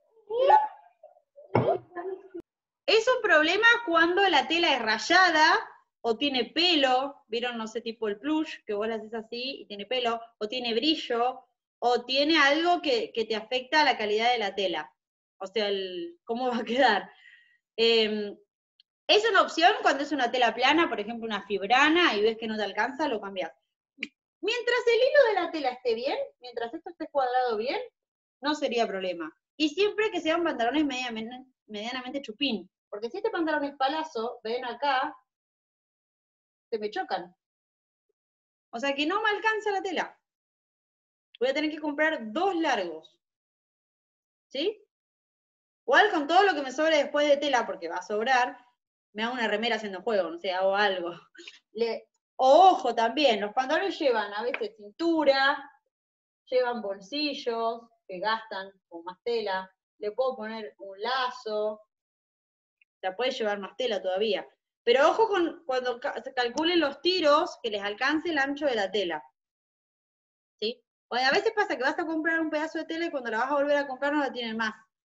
Speaker 1: Es un problema cuando la tela es rayada, o tiene pelo, vieron, no sé, tipo el plush, que vos la haces así y tiene pelo, o tiene brillo, o tiene algo que, que te afecta a la calidad de la tela. O sea, el, cómo va a quedar. Eh, Es una opción cuando es una tela plana, por ejemplo una fibrana, y ves que no te alcanza, lo cambias. Mientras el hilo de la tela esté bien, mientras esto esté cuadrado bien, no sería problema. Y siempre que sean pantalones medianamente, medianamente chupín, porque si este pantalón es palazo, ven acá, se me chocan. O sea que no me alcanza la tela. Voy a tener que comprar dos largos. ¿Sí? Igual con todo lo que me sobre después de tela, porque va a sobrar, me hago una remera haciendo juego, no sé, hago algo. Le, o ojo también, los pantalones llevan a veces cintura, llevan bolsillos que gastan con más tela, le puedo poner un lazo, la puede llevar más tela todavía. Pero ojo con cuando ca calculen los tiros, que les alcance el ancho de la tela. ¿Sí? Porque a veces pasa que vas a comprar un pedazo de tela y cuando la vas a volver a comprar no la tienen más.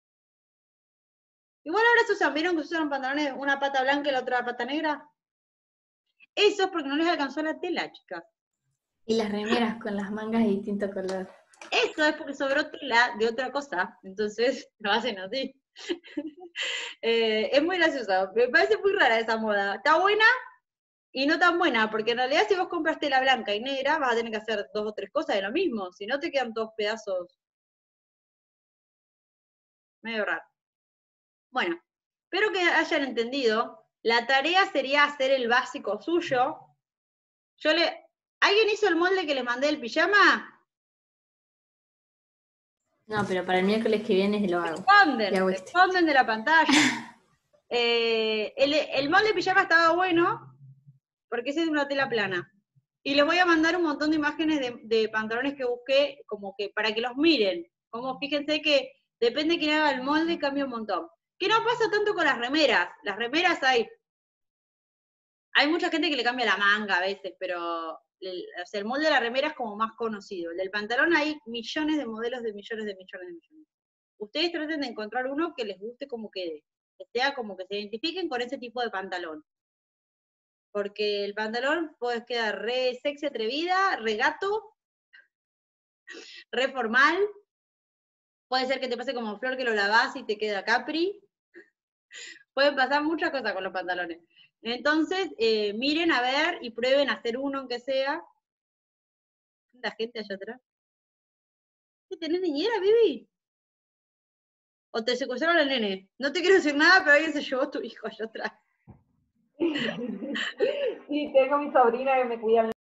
Speaker 1: Igual ahora se usan, ¿vieron que usaron pantalones una pata blanca y la otra pata negra? Eso es porque no les alcanzó la tela, chicas.
Speaker 3: Y las remeras con las mangas de distinto color.
Speaker 1: Eso es porque sobró tela de otra cosa, entonces lo hacen así. eh, es muy gracioso, me parece muy rara esa moda. Está buena y no tan buena, porque en realidad si vos compras tela blanca y negra vas a tener que hacer dos o tres cosas de lo mismo, si no te quedan dos pedazos medio raro. Bueno, espero que hayan entendido. La tarea sería hacer el básico suyo. Yo le... ¿Alguien hizo el molde que les mandé del pijama?
Speaker 3: No, pero para el miércoles que viene lo hago.
Speaker 1: Responden,
Speaker 3: Y hago este.
Speaker 1: responden de la pantalla. eh, el, el molde de pijama estaba bueno, porque ese es de una tela plana. Y les voy a mandar un montón de imágenes de, de pantalones que busqué, como que para que los miren. Como fíjense que depende de quién haga el molde, cambia un montón. Que no pasa tanto con las remeras. Las remeras hay... Hay mucha gente que le cambia la manga a veces, pero el, o sea, el molde de la remera es como más conocido. El del pantalón hay millones de modelos de millones de millones de millones. Ustedes traten de encontrar uno que les guste como quede. Que sea como que se identifiquen con ese tipo de pantalón. Porque el pantalón puede quedar re sexy atrevida, re gato, re formal. Puede ser que te pase como Flor que lo lavás y te queda capri. Pueden pasar muchas cosas con los pantalones. Entonces, eh, miren a ver y prueben a hacer uno aunque sea. La gente allá atrás. ¿Qué tenés niñera, Bibi? ¿O te secuestraron al nene? No te quiero decir nada, pero alguien se llevó a tu hijo allá atrás.
Speaker 4: Sí, tengo mi sobrina que me cuida